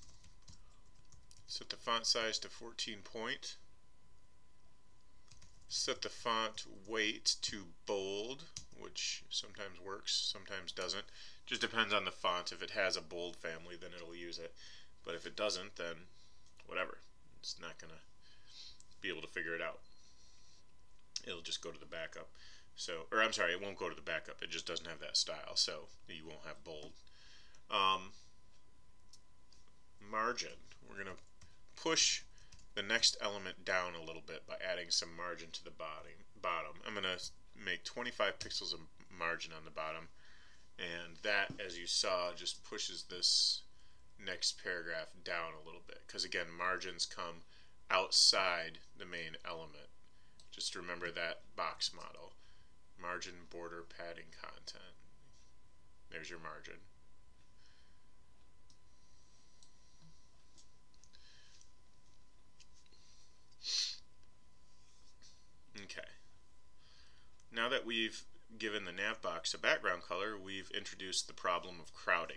A: Set the font size to fourteen point. Set the font weight to bold, which sometimes works, sometimes doesn't. Just depends on the font. If it has a bold family, then it'll use it. But if it doesn't, then whatever. It's not going to be able to figure it out. It'll just go to the backup. So, or I'm sorry, it won't go to the backup. It just doesn't have that style, so you won't have bold. Um, margin. We're going to push the next element down a little bit by adding some margin to the bottom. Bottom. I'm going to make twenty-five pixels of margin on the bottom, and that, as you saw, just pushes this next paragraph down a little bit, because again, margins come outside the main element. Just remember that box model. Margin, border, padding, content. There's your margin. Okay. Now that we've given the nav box a background color, we've introduced the problem of crowding.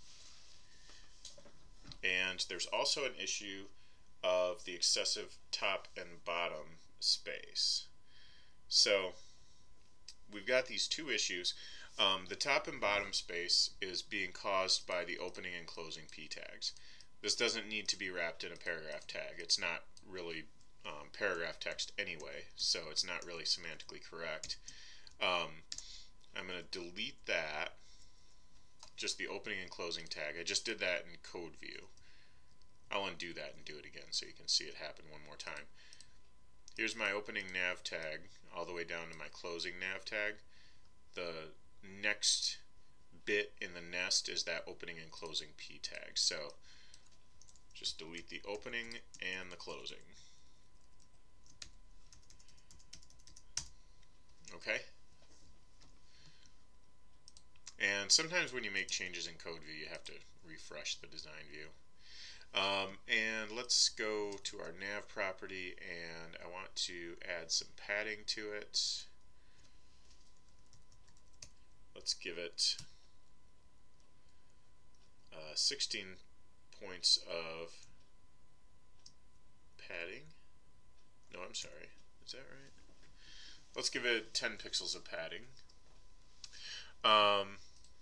A: And there's also an issue of the excessive top and bottom space. So we've got these two issues. Um, the top and bottom space is being caused by the opening and closing p tags. This doesn't need to be wrapped in a paragraph tag. It's not really um, paragraph text anyway, so it's not really semantically correct. Um, I'm going to delete that, just the opening and closing tag. I just did that in code view. I'll undo that and do it again so you can see it happen one more time. Here's my opening nav tag all the way down to my closing nav tag. The next bit in the nest is that opening and closing p tag. So just delete the opening and the closing. Okay? And sometimes when you make changes in code view, you have to refresh the design view. Um, and let's go to our nav property, and I want to add some padding to it. Let's give it uh, sixteen points of padding. No, I'm sorry. Is that right? Let's give it ten pixels of padding. Um,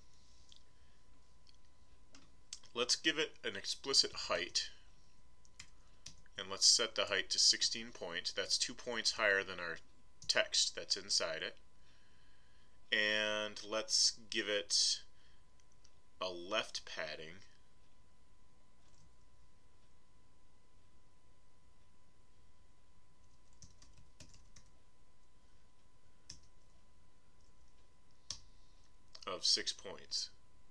A: let's give it an explicit height, and let's set the height to sixteen points. That's two points higher than our text that's inside it. And let's give it a left padding of six points.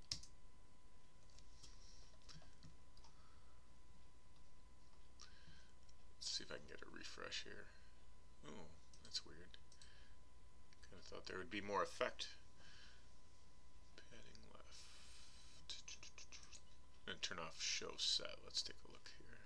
A: Let's see if I can get a refresh here. Oh, that's weird. Kind of thought there would be more effect. Padding left. And turn off show set. Let's take a look here.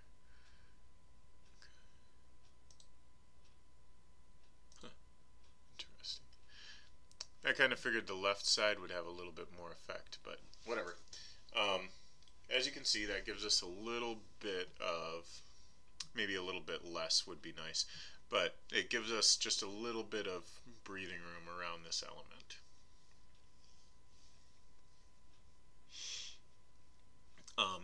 A: Okay. Huh. Interesting. I kind of figured the left side would have a little bit more effect, but whatever. Um, as you can see, that gives us a little bit of, maybe a little bit less would be nice, but it gives us just a little bit of breathing room around this element. Um,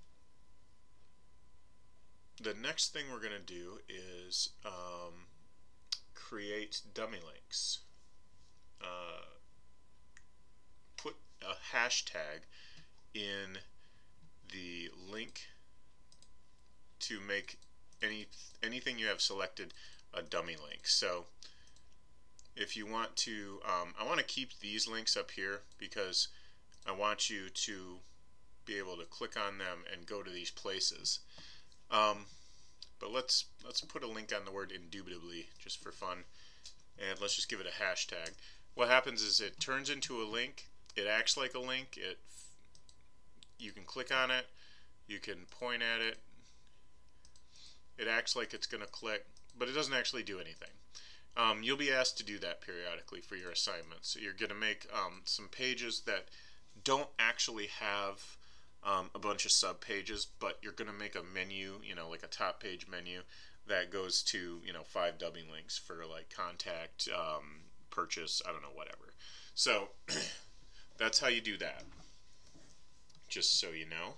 A: the next thing we're going to do is um, create dummy links. Uh, put a hashtag in the link to make any anything you have selected a dummy link. So if you want to, um, I want to keep these links up here because I want you to be able to click on them and go to these places. Um, but let's let's put a link on the word indubitably just for fun, and let's just give it a hashtag. What happens is it turns into a link. It acts like a link. It you can click on it, you can point at it. It acts like it's going to click, but it doesn't actually do anything. Um, you'll be asked to do that periodically for your assignments. So you're going to make um, some pages that don't actually have um, a bunch of sub pages, but you're going to make a menu, you know, like a top page menu that goes to, you know, five dubbing links for like contact, um, purchase, I don't know, whatever. So that's how you do that, just so you know.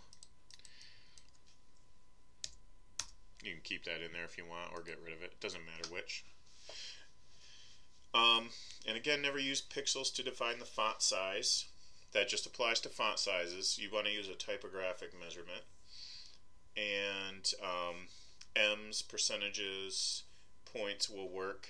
A: You can keep that in there if you want, or get rid of it. It doesn't matter which. Um, and again, never use pixels to define the font size. That just applies to font sizes. You want to use a typographic measurement. And um, M's, percentages, points will work.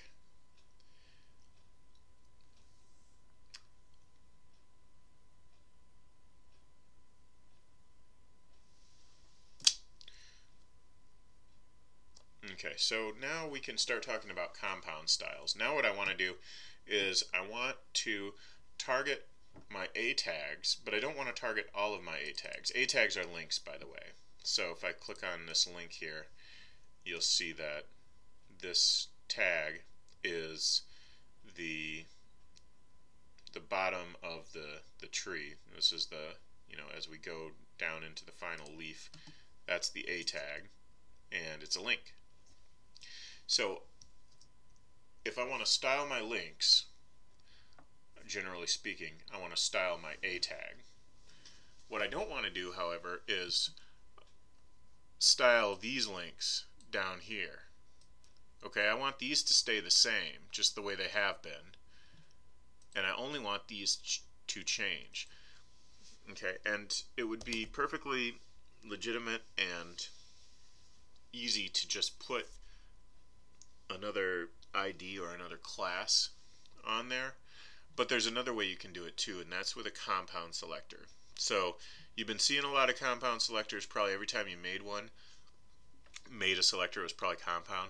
A: Okay, so now we can start talking about compound styles. Now what I want to do is I want to target my A tags, but I don't want to target all of my A tags. A tags are links, by the way. So if I click on this link here, you'll see that this tag is the the bottom of the the tree. This is the, you know, as we go down into the final leaf, that's the A tag, and it's a link. So if I want to style my links, generally speaking, I want to style my A tag. What I don't want to do, however, is style these links down here. Okay, I want these to stay the same, just the way they have been. And I only want these ch to change. Okay, and it would be perfectly legitimate and easy to just put another I D or another class on there, but there's another way you can do it too, and that's with a compound selector. So you've been seeing a lot of compound selectors. Probably every time you made one, made a selector, it was probably compound.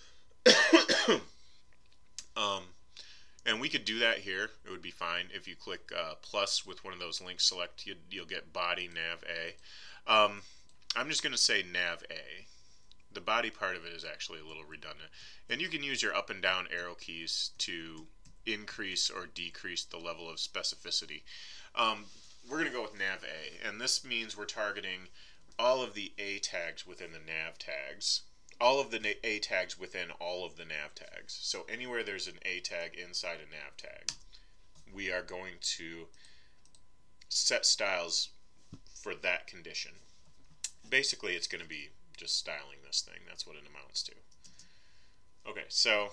A: um, and we could do that here. It would be fine. If you click uh, plus with one of those links select, you'd, you'll get body nav A. Um, I'm just going to say nav A. The body part of it is actually a little redundant. And you can use your up and down arrow keys to increase or decrease the level of specificity. Um, we're going to go with nav A, and this means we're targeting all of the A tags within the nav tags. All of the A tags within all of the nav tags. So anywhere there's an A tag inside a nav tag, we are going to set styles for that condition. Basically, it's going to be just styling this thing. That's what it amounts to. Okay, so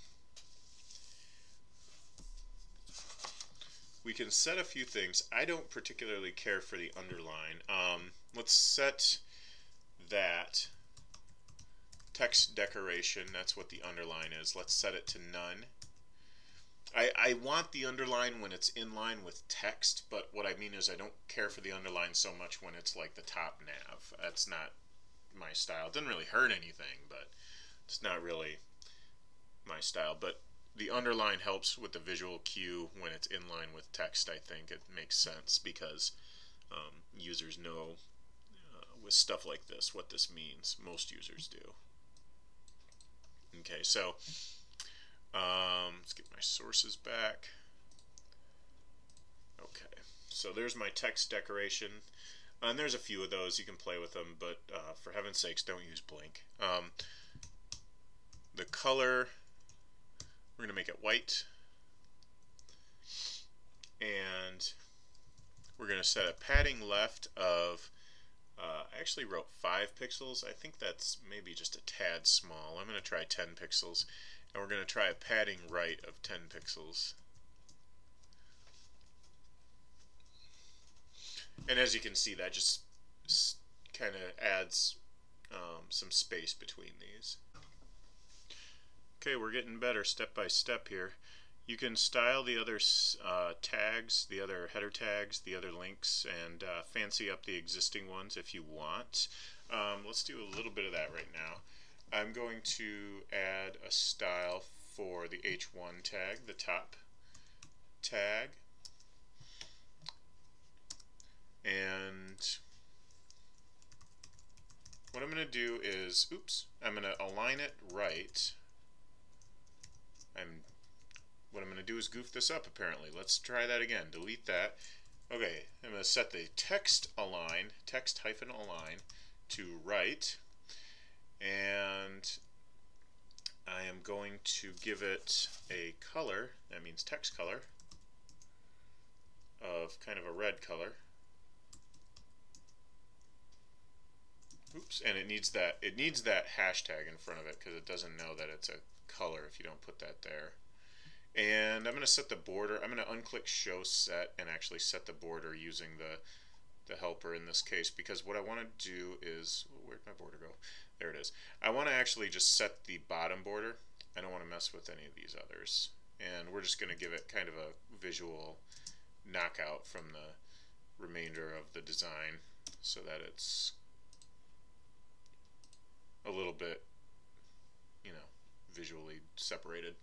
A: we can set a few things. I don't particularly care for the underline. Um, let's set that text decoration. That's what the underline is. Let's set it to none. I, I want the underline when it's in line with text, but what I mean is I don't care for the underline so much when it's like the top nav. That's not my style. It doesn't really hurt anything, but it's not really my style. But the underline helps with the visual cue when it's in line with text. I think it makes sense because um, users know uh, with stuff like this what this means. Most users do. Okay, so um, let's get my sources back. Okay, so there's my text decoration. Uh, and there's a few of those. You can play with them, but uh, for heaven's sakes, don't use blink. Um, the color, we're going to make it white. And we're going to set a padding left of, uh, I actually wrote five pixels. I think that's maybe just a tad small. I'm going to try ten pixels. And we're going to try a padding right of ten pixels. And as you can see, that just kind of adds um, some space between these. Okay, we're getting better step by step here. You can style the other uh, tags, the other header tags, the other links, and uh, fancy up the existing ones if you want. Um, let's do a little bit of that right now. I'm going to add a style for the H one tag, the top tag. And what I'm going to do is, oops, I'm going to align it right. I'm, what I'm going to do is goof this up apparently. Let's try that again. Delete that. Okay, I'm going to set the text align, text hyphen align to right. And going to give it a color, that means text color, of kind of a red color. Oops, and it needs that it needs that hashtag in front of it because it doesn't know that it's a color if you don't put that there. And I'm going to set the border. I'm going to unclick Show Set and actually set the border using the the helper in this case, because what I want to do is, where'd my border go? There it is. I want to actually just set the bottom border. I don't want to mess with any of these others. And we're just going to give it kind of a visual knockout from the remainder of the design so that it's a little bit, you know, visually separated.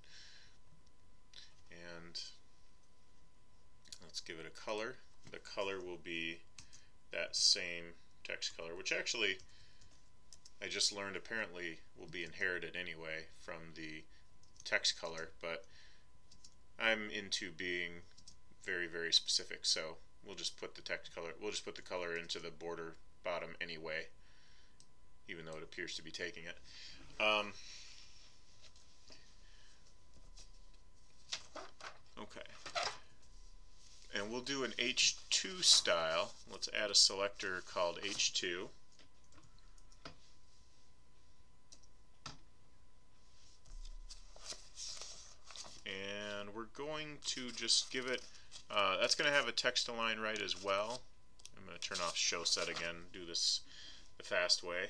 A: And let's give it a color. The color will be that same text color, which actually I just learned apparently will be inherited anyway from the text color, but I'm into being very, very specific, so we'll just put the text color, we'll just put the color into the border bottom anyway, even though it appears to be taking it. Um, okay. And we'll do an H two style. Let's add a selector called H two. And we're going to just give it, uh, that's going to have a text align right as well. I'm going to turn off Show Set again, do this the fast way.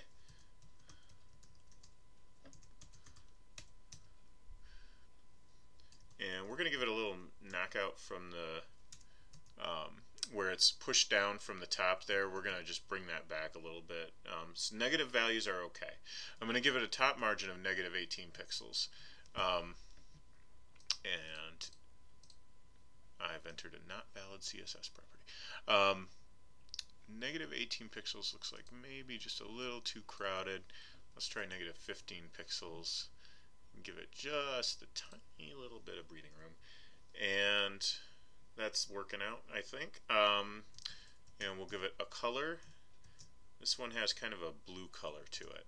A: And we're going to give it a little knockout from the Um, where it's pushed down from the top there. We're going to just bring that back a little bit. Um, so negative values are okay. I'm going to give it a top margin of negative eighteen pixels. Um, and I've entered a not valid C S S property. Um, negative eighteen pixels looks like maybe just a little too crowded. Let's try negative fifteen pixels. Give it just a tiny little bit of breathing room. And that's working out, I think. Um, and we'll give it a color. This one has kind of a blue color to it.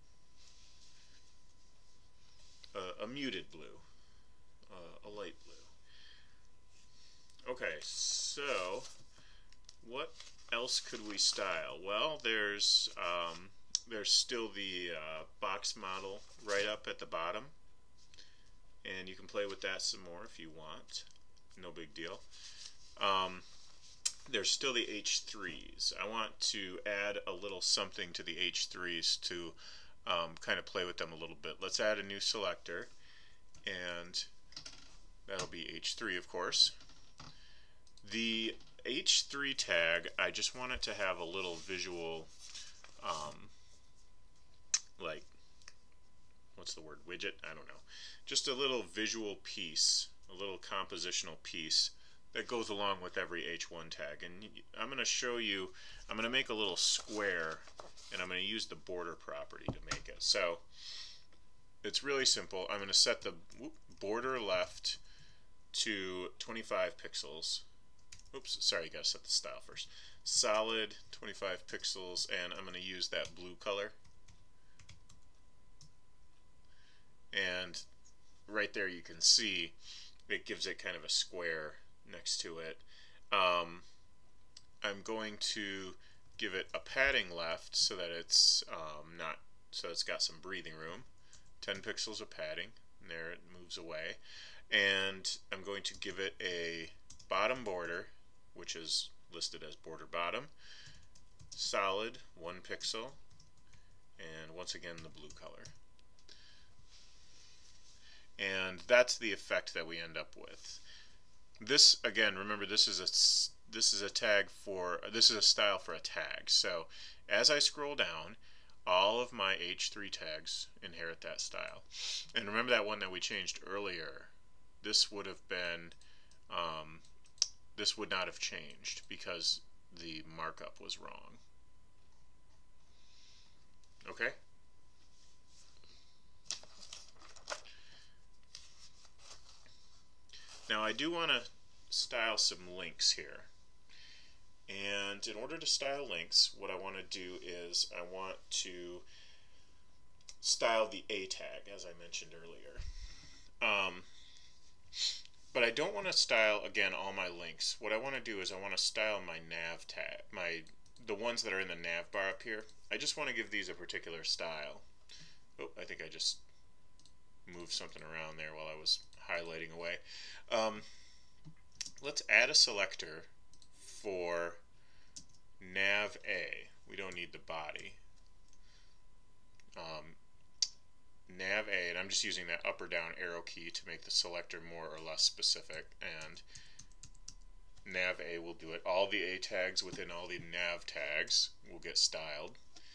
A: Uh, a muted blue. Uh, a light blue. Okay, so what else could we style? Well, there's um, there's still the uh, box model right up at the bottom. And you can play with that some more if you want. No big deal. Um, there's still the H threes. I want to add a little something to the H threes to um, kind of play with them a little bit. Let's add a new selector, and that'll be H three, of course. The H three tag, I just want it to have a little visual, um, like, what's the word, widget? I don't know. Just a little visual piece, a little compositional piece that goes along with every H one tag. And I'm going to show you, I'm going to make a little square, and I'm going to use the border property to make it. So it's really simple. I'm going to set the border left to twenty-five pixels. Oops, sorry, you got to set the style first. Solid twenty-five pixels, and I'm going to use that blue color. And right there you can see it gives it kind of a square next to it. Um, I'm going to give it a padding left so that it's um, not, so it's got some breathing room. ten pixels of padding, and there it moves away. And I'm going to give it a bottom border, which is listed as border bottom, solid, one pixel, and once again the blue color. And that's the effect that we end up with. This, again, remember, this is a this is a tag for this is a style for a tag. So as I scroll down, all of my H three tags inherit that style. And remember that one that we changed earlier. This would have been um, this would not have changed because the markup was wrong. Okay. Now I do want to style some links here, and in order to style links, what I want to do is I want to style the A tag, as I mentioned earlier. Um, but I don't want to style, again, all my links. What I want to do is I want to style my nav tag, my the ones that are in the nav bar up here. I just want to give these a particular style. Oh, I think I just moved something around there while I was highlighting away. Um, let's add a selector for nav A. We don't need the body. Um, nav A, and I'm just using that up or down arrow key to make the selector more or less specific, and nav A will do it. All the A tags within all the nav tags will get styled.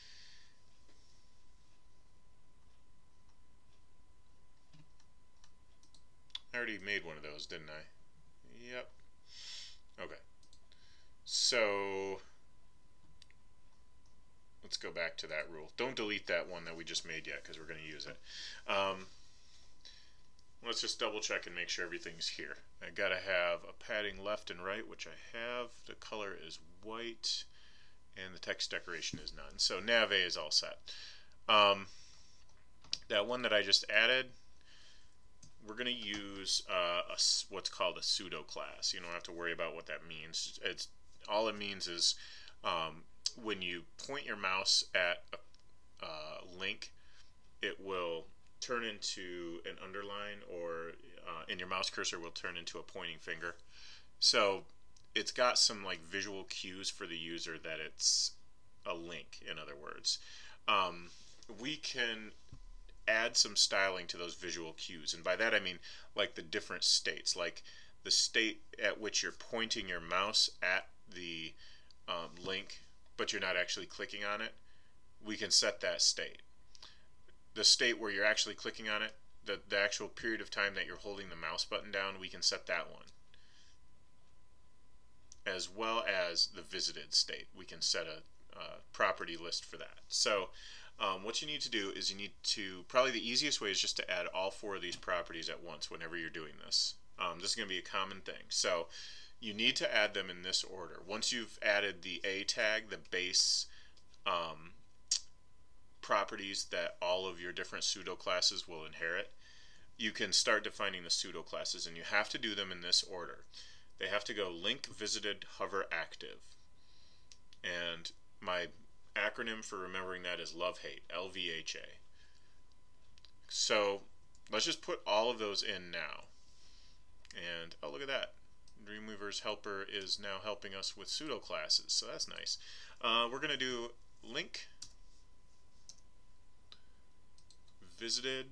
A: I already made one of those, didn't I? Yep. Okay. So let's go back to that rule. Don't delete that one that we just made yet, because we're going to use it. Um, let's just double check and make sure everything's here. I got to have a padding left and right, which I have. The color is white, and the text decoration is none. So nav A is all set. Um, that one that I just added, we're going to use uh, a, what's called a pseudo class. You don't have to worry about what that means. It's all it means is um, when you point your mouse at a uh, link, it will turn into an underline, or uh, in your mouse cursor will turn into a pointing finger. So it's got some like visual cues for the user that it's a link, in other words. Um, we can add some styling to those visual cues, and by that I mean like the different states, like the state at which you're pointing your mouse at the um, link but you're not actually clicking on it. We can set that state. The state where you're actually clicking on it, the, the actual period of time that you're holding the mouse button down, we can set that one, as well as the visited state. We can set a, a property list for that. So Um, what you need to do is you need to, probably the easiest way is just to add all four of these properties at once whenever you're doing this. Um, this is going to be a common thing. So you need to add them in this order. Once you've added the A tag, the base um, properties that all of your different pseudo classes will inherit, you can start defining the pseudo classes, and you have to do them in this order. They have to go link, visited, hover, active. And my acronym for remembering that is love hate, L V H A. So let's just put all of those in now. And oh, look at that. Dreamweaver's helper is now helping us with pseudo classes, so that's nice. Uh, we're going to do link, visited.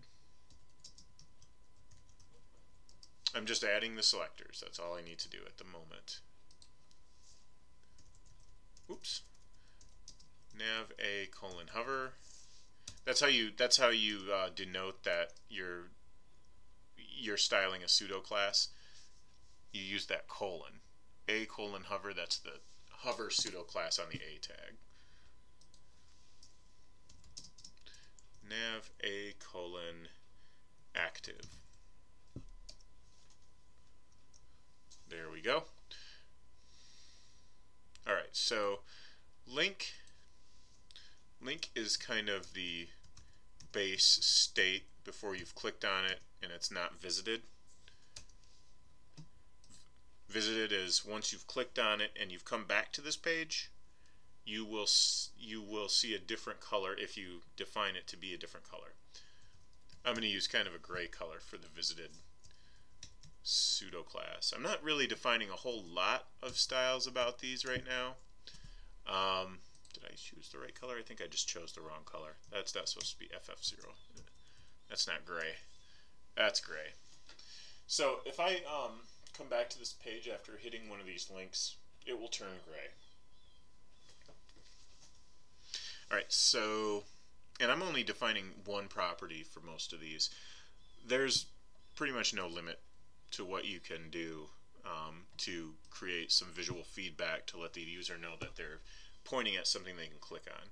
A: I'm just adding the selectors. That's all I need to do at the moment. Oops. Nav A colon hover. That's how you. That's how you uh, denote that you're you're styling a pseudo class. You use that colon. A colon hover. That's the hover pseudo class on the A tag. Nav A colon active. There we go. All right. So link. Link is kind of the base state before you've clicked on it and it's not visited. Visited is once you've clicked on it and you've come back to this page, you will you will see a different color if you define it to be a different color. I'm going to use kind of a gray color for the visited pseudo class. I'm not really defining a whole lot of styles about these right now. Um, Did I choose the right color? I think I just chose the wrong color. That's not supposed to be F F zero. That's not gray. That's gray. So if I um, come back to this page after hitting one of these links, it will turn gray. Alright, so, and I'm only defining one property for most of these. There's pretty much no limit to what you can do um, to create some visual feedback to let the user know that they're pointing at something they can click on.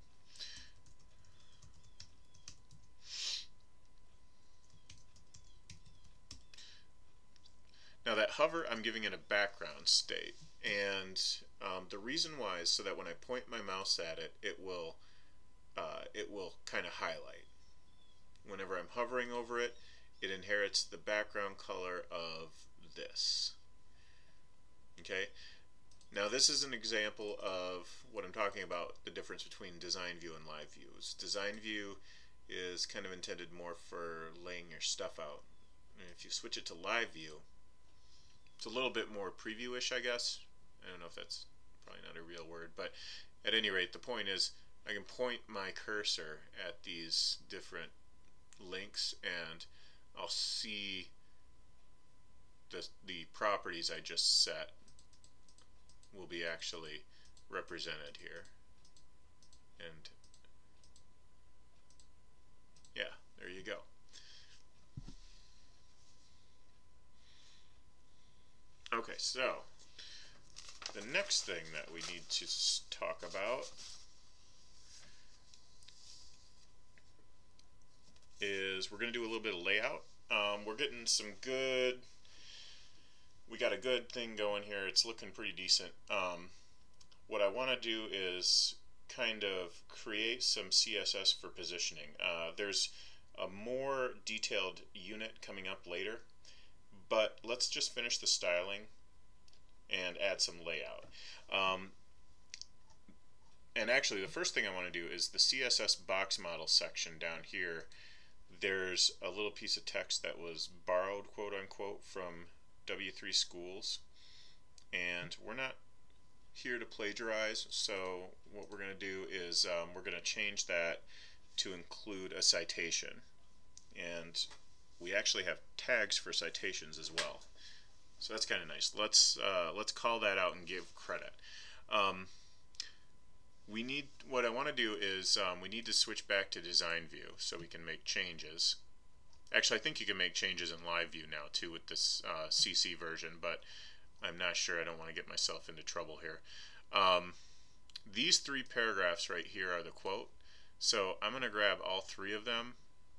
A: Now that hover, I'm giving it a background state, and um, the reason why is so that when I point my mouse at it, it will uh, it will kind of highlight. whenever I'm hovering over it, it inherits the background color of this. Okay? Now this is an example of what I'm talking about, the difference between design view and live views. Design view is kind of intended more for laying your stuff out. And if you switch it to live view, it's a little bit more preview-ish, I guess. I don't know if that's probably not a real word, but at any rate, the point is I can point my cursor at these different links and I'll see the, the properties I just set will be actually represented here. And yeah, there you go. Okay, so the next thing that we need to talk about is we're going to do a little bit of layout. Um, we're getting some good, we got a good thing going here. It's looking pretty decent. Um, what I want to do is kind of create some C S S for positioning. Uh, there's a more detailed unit coming up later, but let's just finish the styling and add some layout. Um, and actually, the first thing I want to do is the C S S box model section down here. There's a little piece of text that was borrowed, quote unquote, from W three Schools, and we're not here to plagiarize, so what we're going to do is um, we're going to change that to include a citation, and we actually have tags for citations as well, so that's kind of nice. Let's uh, let's call that out and give credit. Um, we need, what I want to do is um, we need to switch back to design view so we can make changes. Actually, I think you can make changes in live view now too with this uh, C C version, but I'm not sure. I don't want to get myself into trouble here. Um, these three paragraphs right here are the quote, so I'm going to grab all three of them,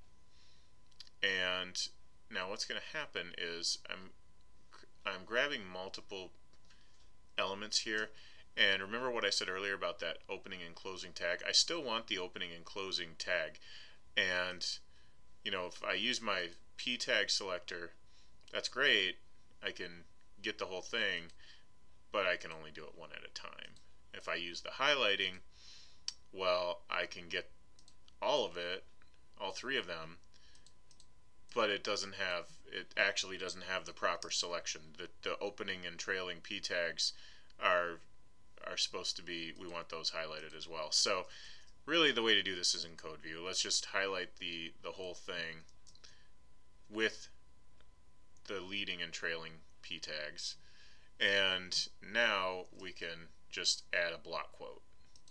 A: and now what's going to happen is I'm I'm grabbing multiple elements here. And remember what I said earlier about that opening and closing tag? I still want the opening and closing tag. And, you know, if I use my P tag selector, that's great. I can get the whole thing, but I can only do it one at a time. If I use the highlighting, well, I can get all of it, all three of them, but it doesn't have, it actually doesn't have the proper selection. The, the opening and trailing P tags are are supposed to be, we want those highlighted as well. So really the way to do this is in code view. Let's just highlight the the whole thing with the leading and trailing P tags, and now we can just add a block quote.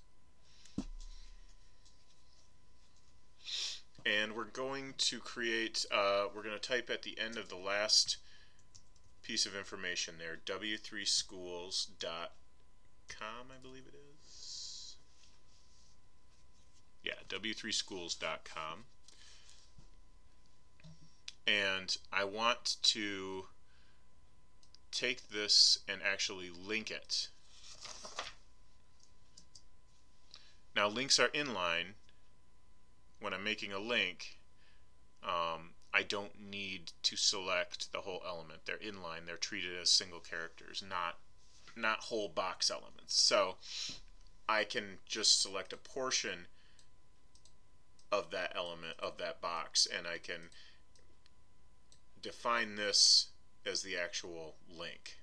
A: And we're going to create, uh, we're going to type at the end of the last piece of information there, W three schools dot com, I believe it is. Yeah, W three schools dot com. And I want to take this and actually link it. Now links are inline. When I'm making a link, um, I don't need to select the whole element. They're inline. They're treated as single characters, not not whole box elements. So I can just select a portion of that element, of that box, and I can define this as the actual link.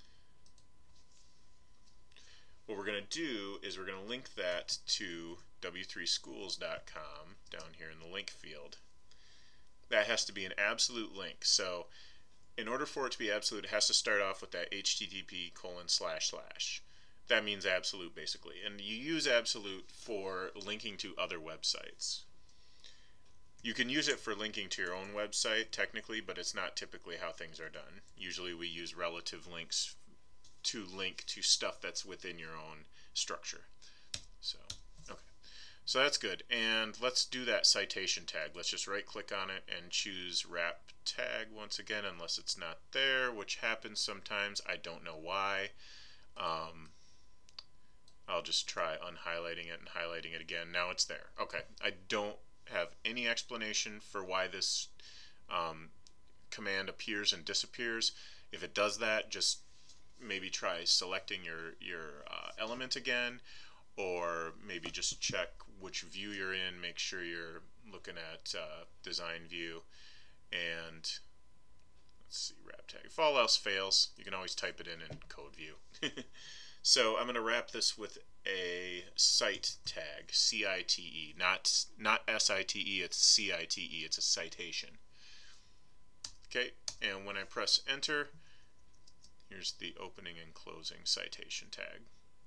A: What we're going to do is we're going to link that to W three schools dot com down here in the link field. That has to be an absolute link. So in order for it to be absolute, it has to start off with that H T T P colon slash slash. That means absolute, basically. And you use absolute for linking to other websites. You can use it for linking to your own website, technically, but it's not typically how things are done. Usually we use relative links to link to stuff that's within your own structure. So, okay. So that's good. And let's do that citation tag. Let's just right click on it and choose wrap tag once again, unless it's not there, which happens sometimes. I don't know why. Um, I'll just try unhighlighting it and highlighting it again. Now it's there. Okay. I don't have any explanation for why this um, command appears and disappears. If it does that, just maybe try selecting your, your uh, element again, or maybe just check which view you're in, make sure you're looking at uh, design view, and let's see, wrap tag. If all else fails, you can always type it in in code view. So I'm going to wrap this with a cite tag, C I T E, not, not S I T E, it's C I T E, it's a citation. Okay, and when I press enter, here's the opening and closing citation tag.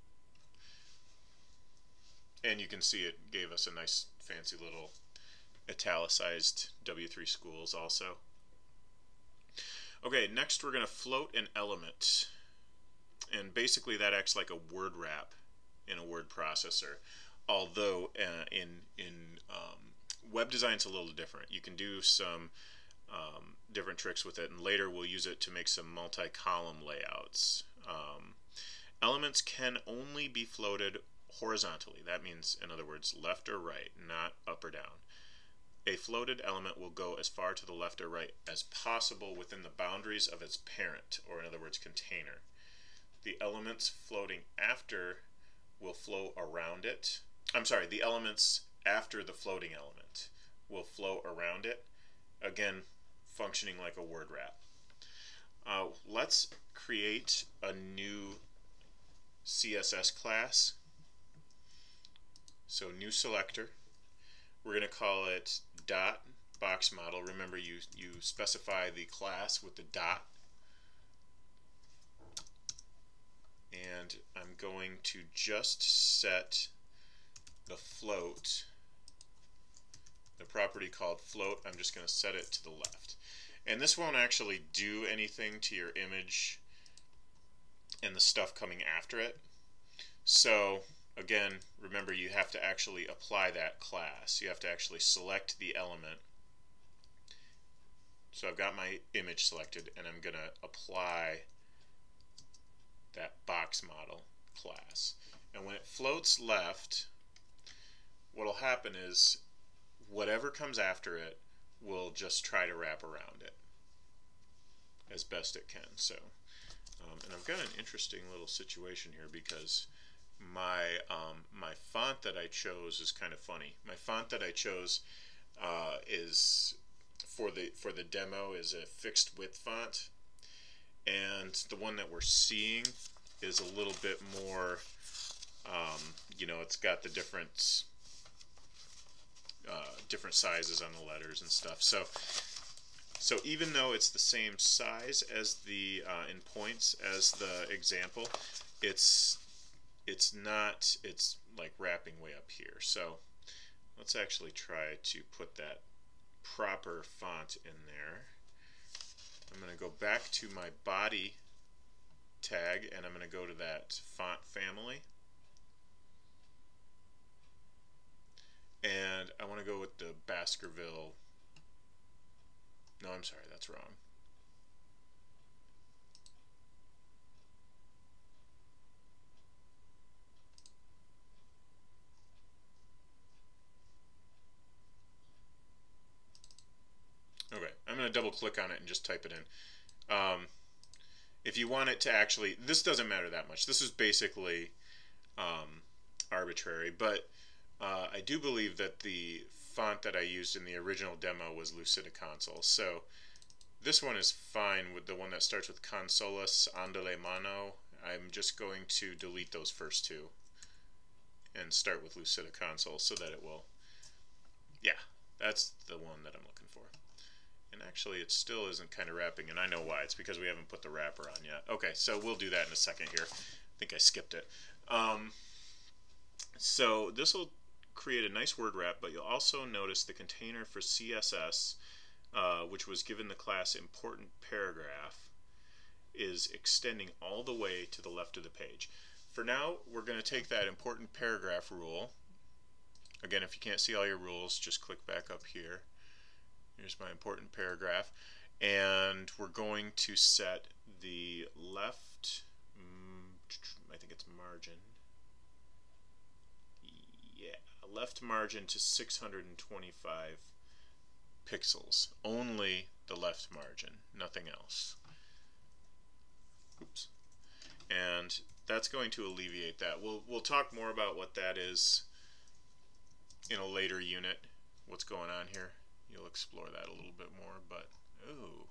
A: And you can see it gave us a nice fancy little italicized W three schools also. Okay, next we're going to float an element. And basically that acts like a word wrap in a word processor. Although uh, in, in um, web design it's a little different. You can do some um, different tricks with it, and later we'll use it to make some multi-column layouts. Um, elements can only be floated horizontally. That means, in other words, left or right, not up or down. A floated element will go as far to the left or right as possible within the boundaries of its parent, or in other words, container. The elements floating after will flow around it. I'm sorry, the elements after the floating element will flow around it, again, functioning like a word wrap. Uh, let's create a new C S S class. So new selector. We're going to call it dot box model. Remember, you you specify the class with the dot. And I'm going to just set the float, the property called float, I'm just going to set it to the left. And this won't actually do anything to your image and the stuff coming after it. So again, remember, you have to actually apply that class. You have to actually select the element. So I've got my image selected, and I'm going to apply that box model class. And when it floats left, what will happen is whatever comes after it will just try to wrap around it as best it can. So, um, and I've got an interesting little situation here because my um, my font that I chose is kind of funny. My font that I chose uh, is for the for the demo is a fixed width font. And the one that we're seeing is a little bit more, um, you know, it's got the different uh, different sizes on the letters and stuff. So, so even though it's the same size as the uh, in points as the example, it's it's not. It's like wrapping way up here. So let's actually try to put that proper font in there. I'm going to go back to my body tag, and I'm going to go to that font family, and I want to go with the Baskerville. No, I'm sorry, that's wrong. Okay, I'm going to double click on it and just type it in. Um, if you want it to actually, this doesn't matter that much. This is basically um, arbitrary, but uh, I do believe that the font that I used in the original demo was Lucida Console. So this one is fine with the one that starts with Consolas Andale Mano. I'm just going to delete those first two and start with Lucida Console so that it will, yeah, that's the one that I'm looking for. And actually it still isn't kind of wrapping, and I know why. It's because we haven't put the wrapper on yet. Okay, so we'll do that in a second here. I think I skipped it. Um, so this will create a nice word wrap, but you'll also notice the container for C S S, uh, which was given the class important paragraph, is extending all the way to the left of the page. For now, we're going to take that important paragraph rule. Again, if you can't see all your rules, just click back up here. Here's my important paragraph, and we're going to set the left, I think it's margin, yeah, left margin to six hundred twenty-five pixels. Only the left margin, nothing else. Oops. And that's going to alleviate that. We'll, we'll talk more about what that is in a later unit, what's going on here. You'll explore that a little bit more, but, oh.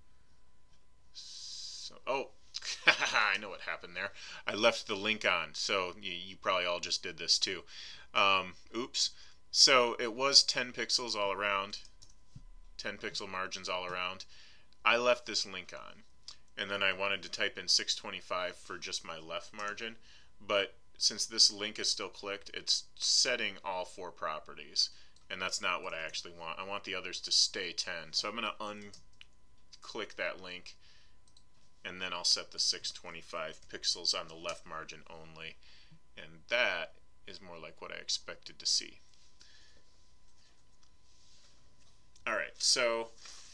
A: So, oh, I know what happened there. I left the link on, so you, you probably all just did this too. Um, oops. So it was ten pixels all around, ten pixel margins all around. I left this link on, and then I wanted to type in six twenty-five for just my left margin, but since this link is still clicked, it's setting all four properties, and that's not what I actually want. I want the others to stay ten, so I'm going to unclick that link, and then I'll set the six twenty-five pixels on the left margin only, and that is more like what I expected to see. Alright, so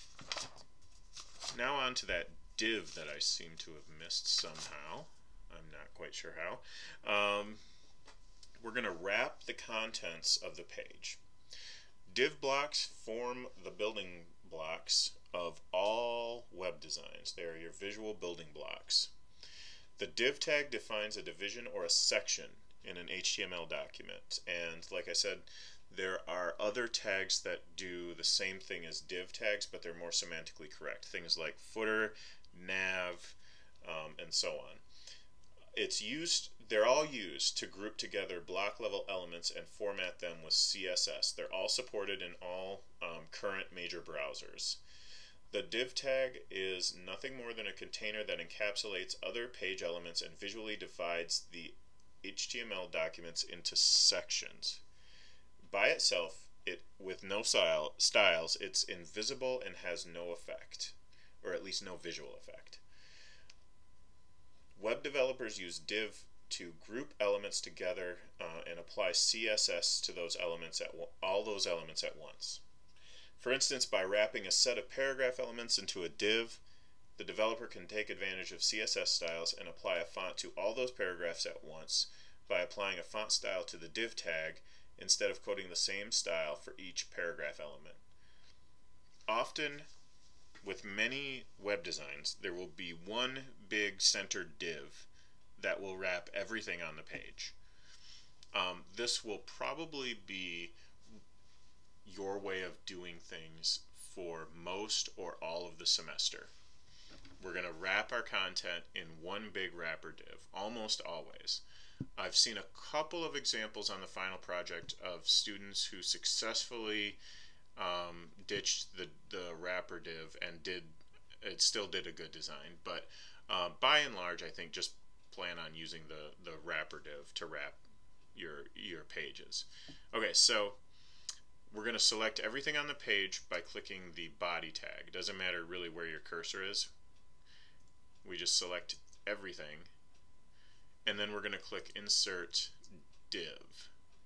A: now on to that div that I seem to have missed somehow. I'm not quite sure how. Um, we're going to wrap the contents of the page. Div blocks form the building blocks of all web designs. They are your visual building blocks. The div tag defines a division or a section in an H T M L document, and like I said, there are other tags that do the same thing as div tags, but they're more semantically correct. Things like footer, nav, um, and so on. It's used, they're all used to group together block level elements and format them with C S S. They're all supported in all um, current major browsers. The div tag is nothing more than a container that encapsulates other page elements and visually divides the H T M L documents into sections. By itself, it with no style, styles, it's invisible and has no effect, or at least no visual effect. Web developers use div to group elements together uh, and apply C S S to those elements at all those elements at once. For instance, by wrapping a set of paragraph elements into a div, the developer can take advantage of C S S styles and apply a font to all those paragraphs at once by applying a font style to the div tag instead of coding the same style for each paragraph element. Often, with many web designs, there will be one big centered div that will wrap everything on the page. Um, this will probably be your way of doing things for most or all of the semester. We're going to wrap our content in one big wrapper div, almost always. I've seen a couple of examples on the final project of students who successfully um, ditched the, the wrapper div and did it still did a good design, but uh, by and large, I think just plan on using the, the wrapper div to wrap your, your pages. Okay, so we're going to select everything on the page by clicking the body tag. It doesn't matter really where your cursor is. We just select everything, and then we're going to click Insert Div.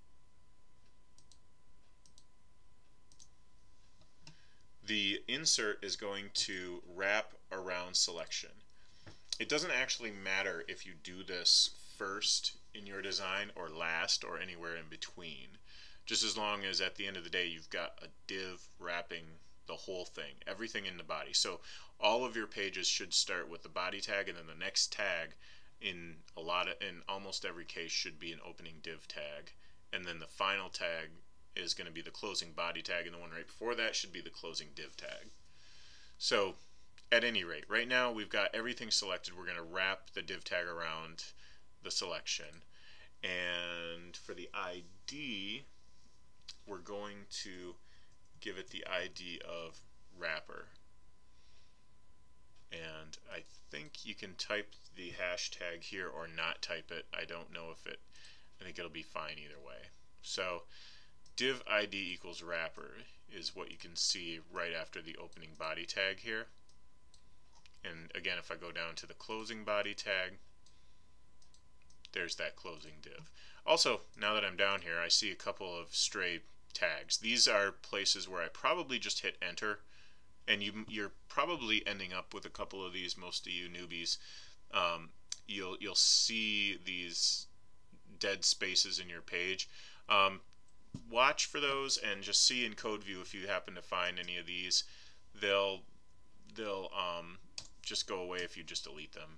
A: The insert is going to wrap around selection. It doesn't actually matter if you do this first in your design or last or anywhere in between, just as long as at the end of the day you've got a div wrapping the whole thing, everything in the body. So all of your pages should start with the body tag, and then the next tag in a lot of in almost every case should be an opening div tag, and then the final tag is going to be the closing body tag, and the one right before that should be the closing div tag. So at any rate, right now we've got everything selected. We're going to wrap the div tag around the selection, and for the I D we're going to give it the I D of wrapper, and I think you can type the hashtag here or not type it. I don't know if it, I think it'll be fine either way. So div I D equals wrapper is what you can see right after the opening body tag here. And again, if I go down to the closing body tag, there's that closing div. Also, now that I'm down here, I see a couple of stray tags. These are places where I probably just hit enter, and you, you're probably ending up with a couple of these, most of you newbies. Um, you'll, you'll see these dead spaces in your page. Um, watch for those and just see in code view if you happen to find any of these. They'll they'll um, just go away if you just delete them.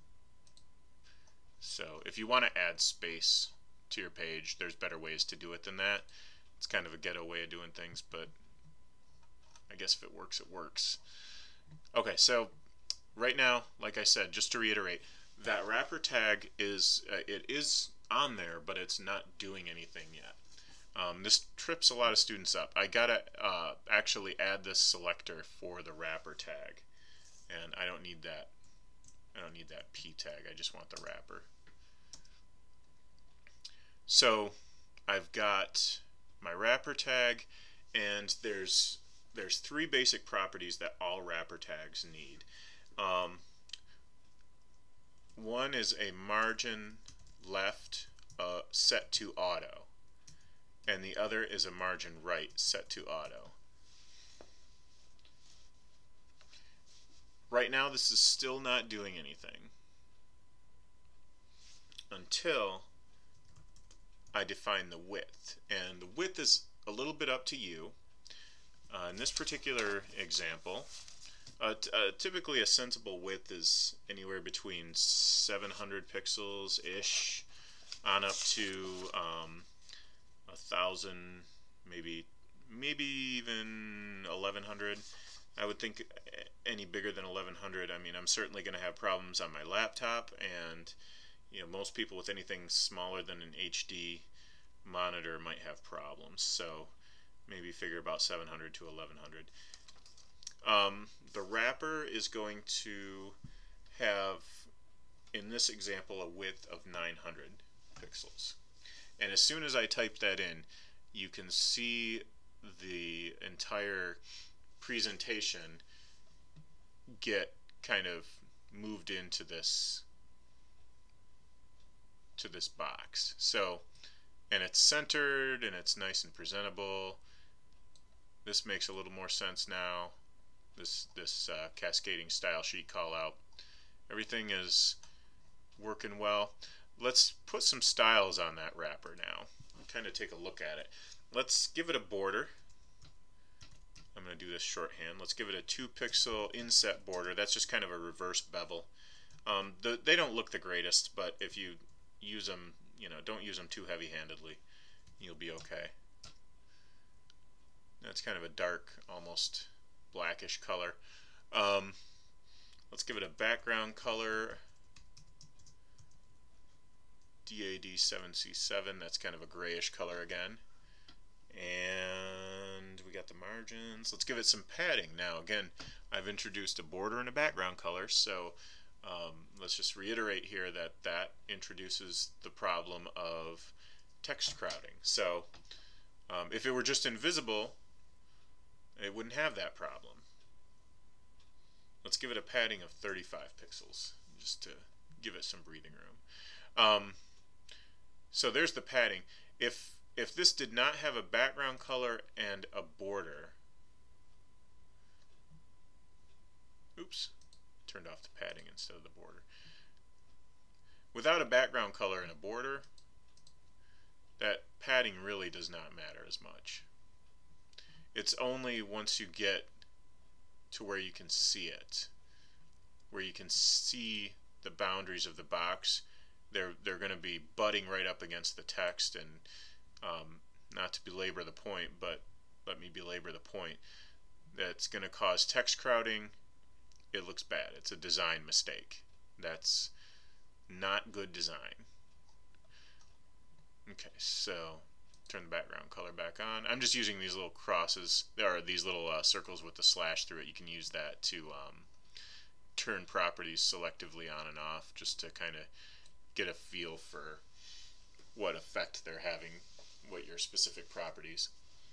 A: So if you want to add space to your page, there's better ways to do it than that. It's kind of a ghetto way of doing things, but I guess if it works, it works. Okay, so right now, like I said, just to reiterate, that wrapper tag is uh, it is on there, but it's not doing anything yet. Um, this trips a lot of students up. I gotta uh, actually add this selector for the wrapper tag, and I don't need that. I don't need that P tag. I just want the wrapper. So I've got my wrapper tag, and there's there's three basic properties that all wrapper tags need. Um, one is a margin left uh, set to auto, and the other is a margin right set to auto. Right now this is still not doing anything until I define the width, and the width is a little bit up to you. Uh, in this particular example, uh, t uh, typically a sensible width is anywhere between seven hundred pixels ish on up to um, a thousand, maybe maybe even eleven hundred. I would think any bigger than eleven hundred, I mean, I'm certainly going to have problems on my laptop, and you know, most people with anything smaller than an H D monitor might have problems. So maybe figure about seven hundred to eleven hundred. Um, the wrapper is going to have, in this example, a width of nine hundred pixels. And as soon as I type that in, you can see the entire presentation get kind of moved into this to this box. So, and it's centered and it's nice and presentable. This makes a little more sense now. This this uh, cascading style sheet call out. Everything is working well. Let's put some styles on that wrapper now. Kind of take a look at it. Let's give it a border. I'm going to do this shorthand. Let's give it a two pixel inset border. That's just kind of a reverse bevel. Um, the, they don't look the greatest, but if you use them, you know, don't use them too heavy-handedly, you'll be okay. That's kind of a dark, almost blackish color. Um, let's give it a background color, D A D seven C seven. That's kind of a grayish color again. And we got the margins. Let's give it some padding. Now again, I've introduced a border and a background color, so um, let's just reiterate here that that introduces the problem of text crowding. So um, if it were just invisible, it wouldn't have that problem. Let's give it a padding of thirty-five pixels just to give it some breathing room. Um, so there's the padding. If If this did not have a background color and a border, oops, turned off the padding instead of the border. Without a background color and a border, that padding really does not matter as much. It's only once you get to where you can see it, where you can see the boundaries of the box, they're, they're going to be butting right up against the text. And Um, not to belabor the point, but let me belabor the point. That's going to cause text crowding. It looks bad. It's a design mistake. That's not good design. Okay, so turn the background color back on. I'm just using these little crosses, or these little uh, circles with the slash through it. You can use that to um, turn properties selectively on and off, just to kind of get a feel for what effect they're having, what your specific properties.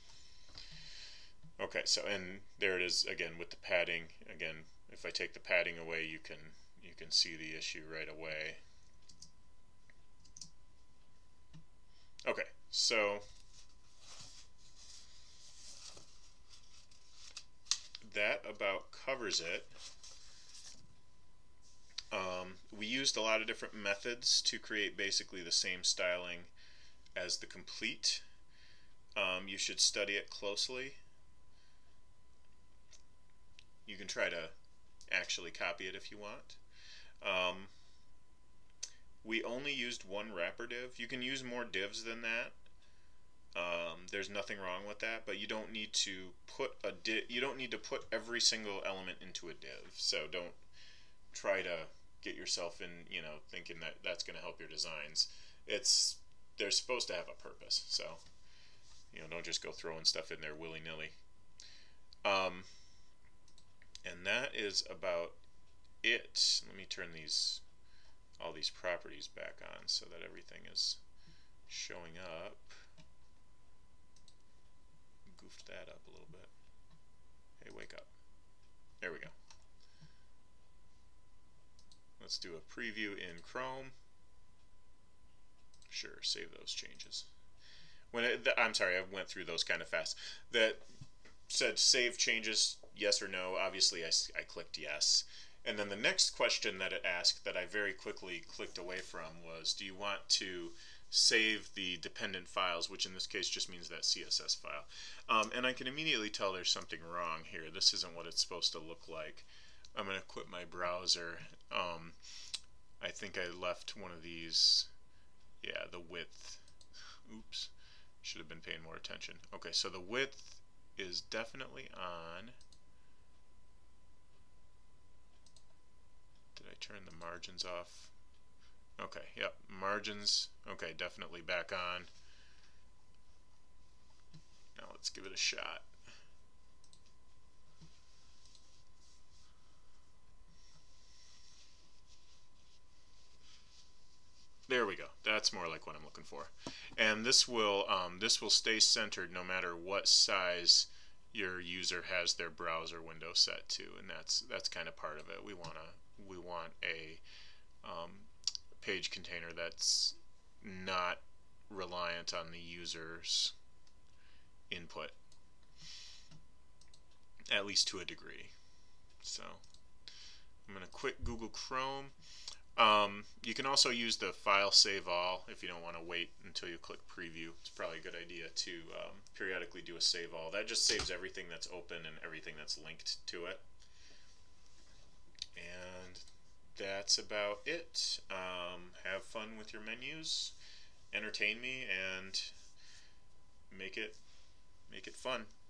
A: Okay, so and there it is again with the padding. Again, if I take the padding away, you can you can see the issue right away. Okay, so that about covers it. Um, we used a lot of different methods to create basically the same styling as the complete. Um, you should study it closely. You can try to actually copy it if you want. Um, we only used one wrapper div. You can use more divs than that. Um, there's nothing wrong with that, but you don't need to put a div. You don't need to put every single element into a div. So don't try to get yourself in, you know, thinking that that's going to help your designs. It's they're supposed to have a purpose. So, you know, don't just go throwing stuff in there willy-nilly. Um, and that is about it. Let me turn these all these properties back on so that everything is showing up. Goofed that up a little bit. Hey, wake up. There we go. Let's do a preview in Chrome. Sure, save those changes. When it, I'm sorry, I went through those kind of fast. That said save changes, yes or no. Obviously, I, I clicked yes. And then the next question that it asked that I very quickly clicked away from was, do you want to save the dependent files, which in this case just means that C S S file. Um, and I can immediately tell there's something wrong here. This isn't what it's supposed to look like. I'm going to quit my browser. Um, I think I left one of these, yeah, the width. Oops, should have been paying more attention. Okay, so the width is definitely on. Did I turn the margins off? Okay, yep, margins, okay, definitely back on. Now let's give it a shot. There we go. That's more like what I'm looking for. And this will um, this will stay centered no matter what size your user has their browser window set to, and that's that's kind of part of it. We wanna we want a um, page container that's not reliant on the user's input, at least to a degree. So I'm going to quit Google Chrome. Um, you can also use the file save all if you don't want to wait until you click preview. It's probably a good idea to um, periodically do a save all. That just saves everything that's open and everything that's linked to it. And that's about it. Um, have fun with your menus, entertain me, and make it make it fun.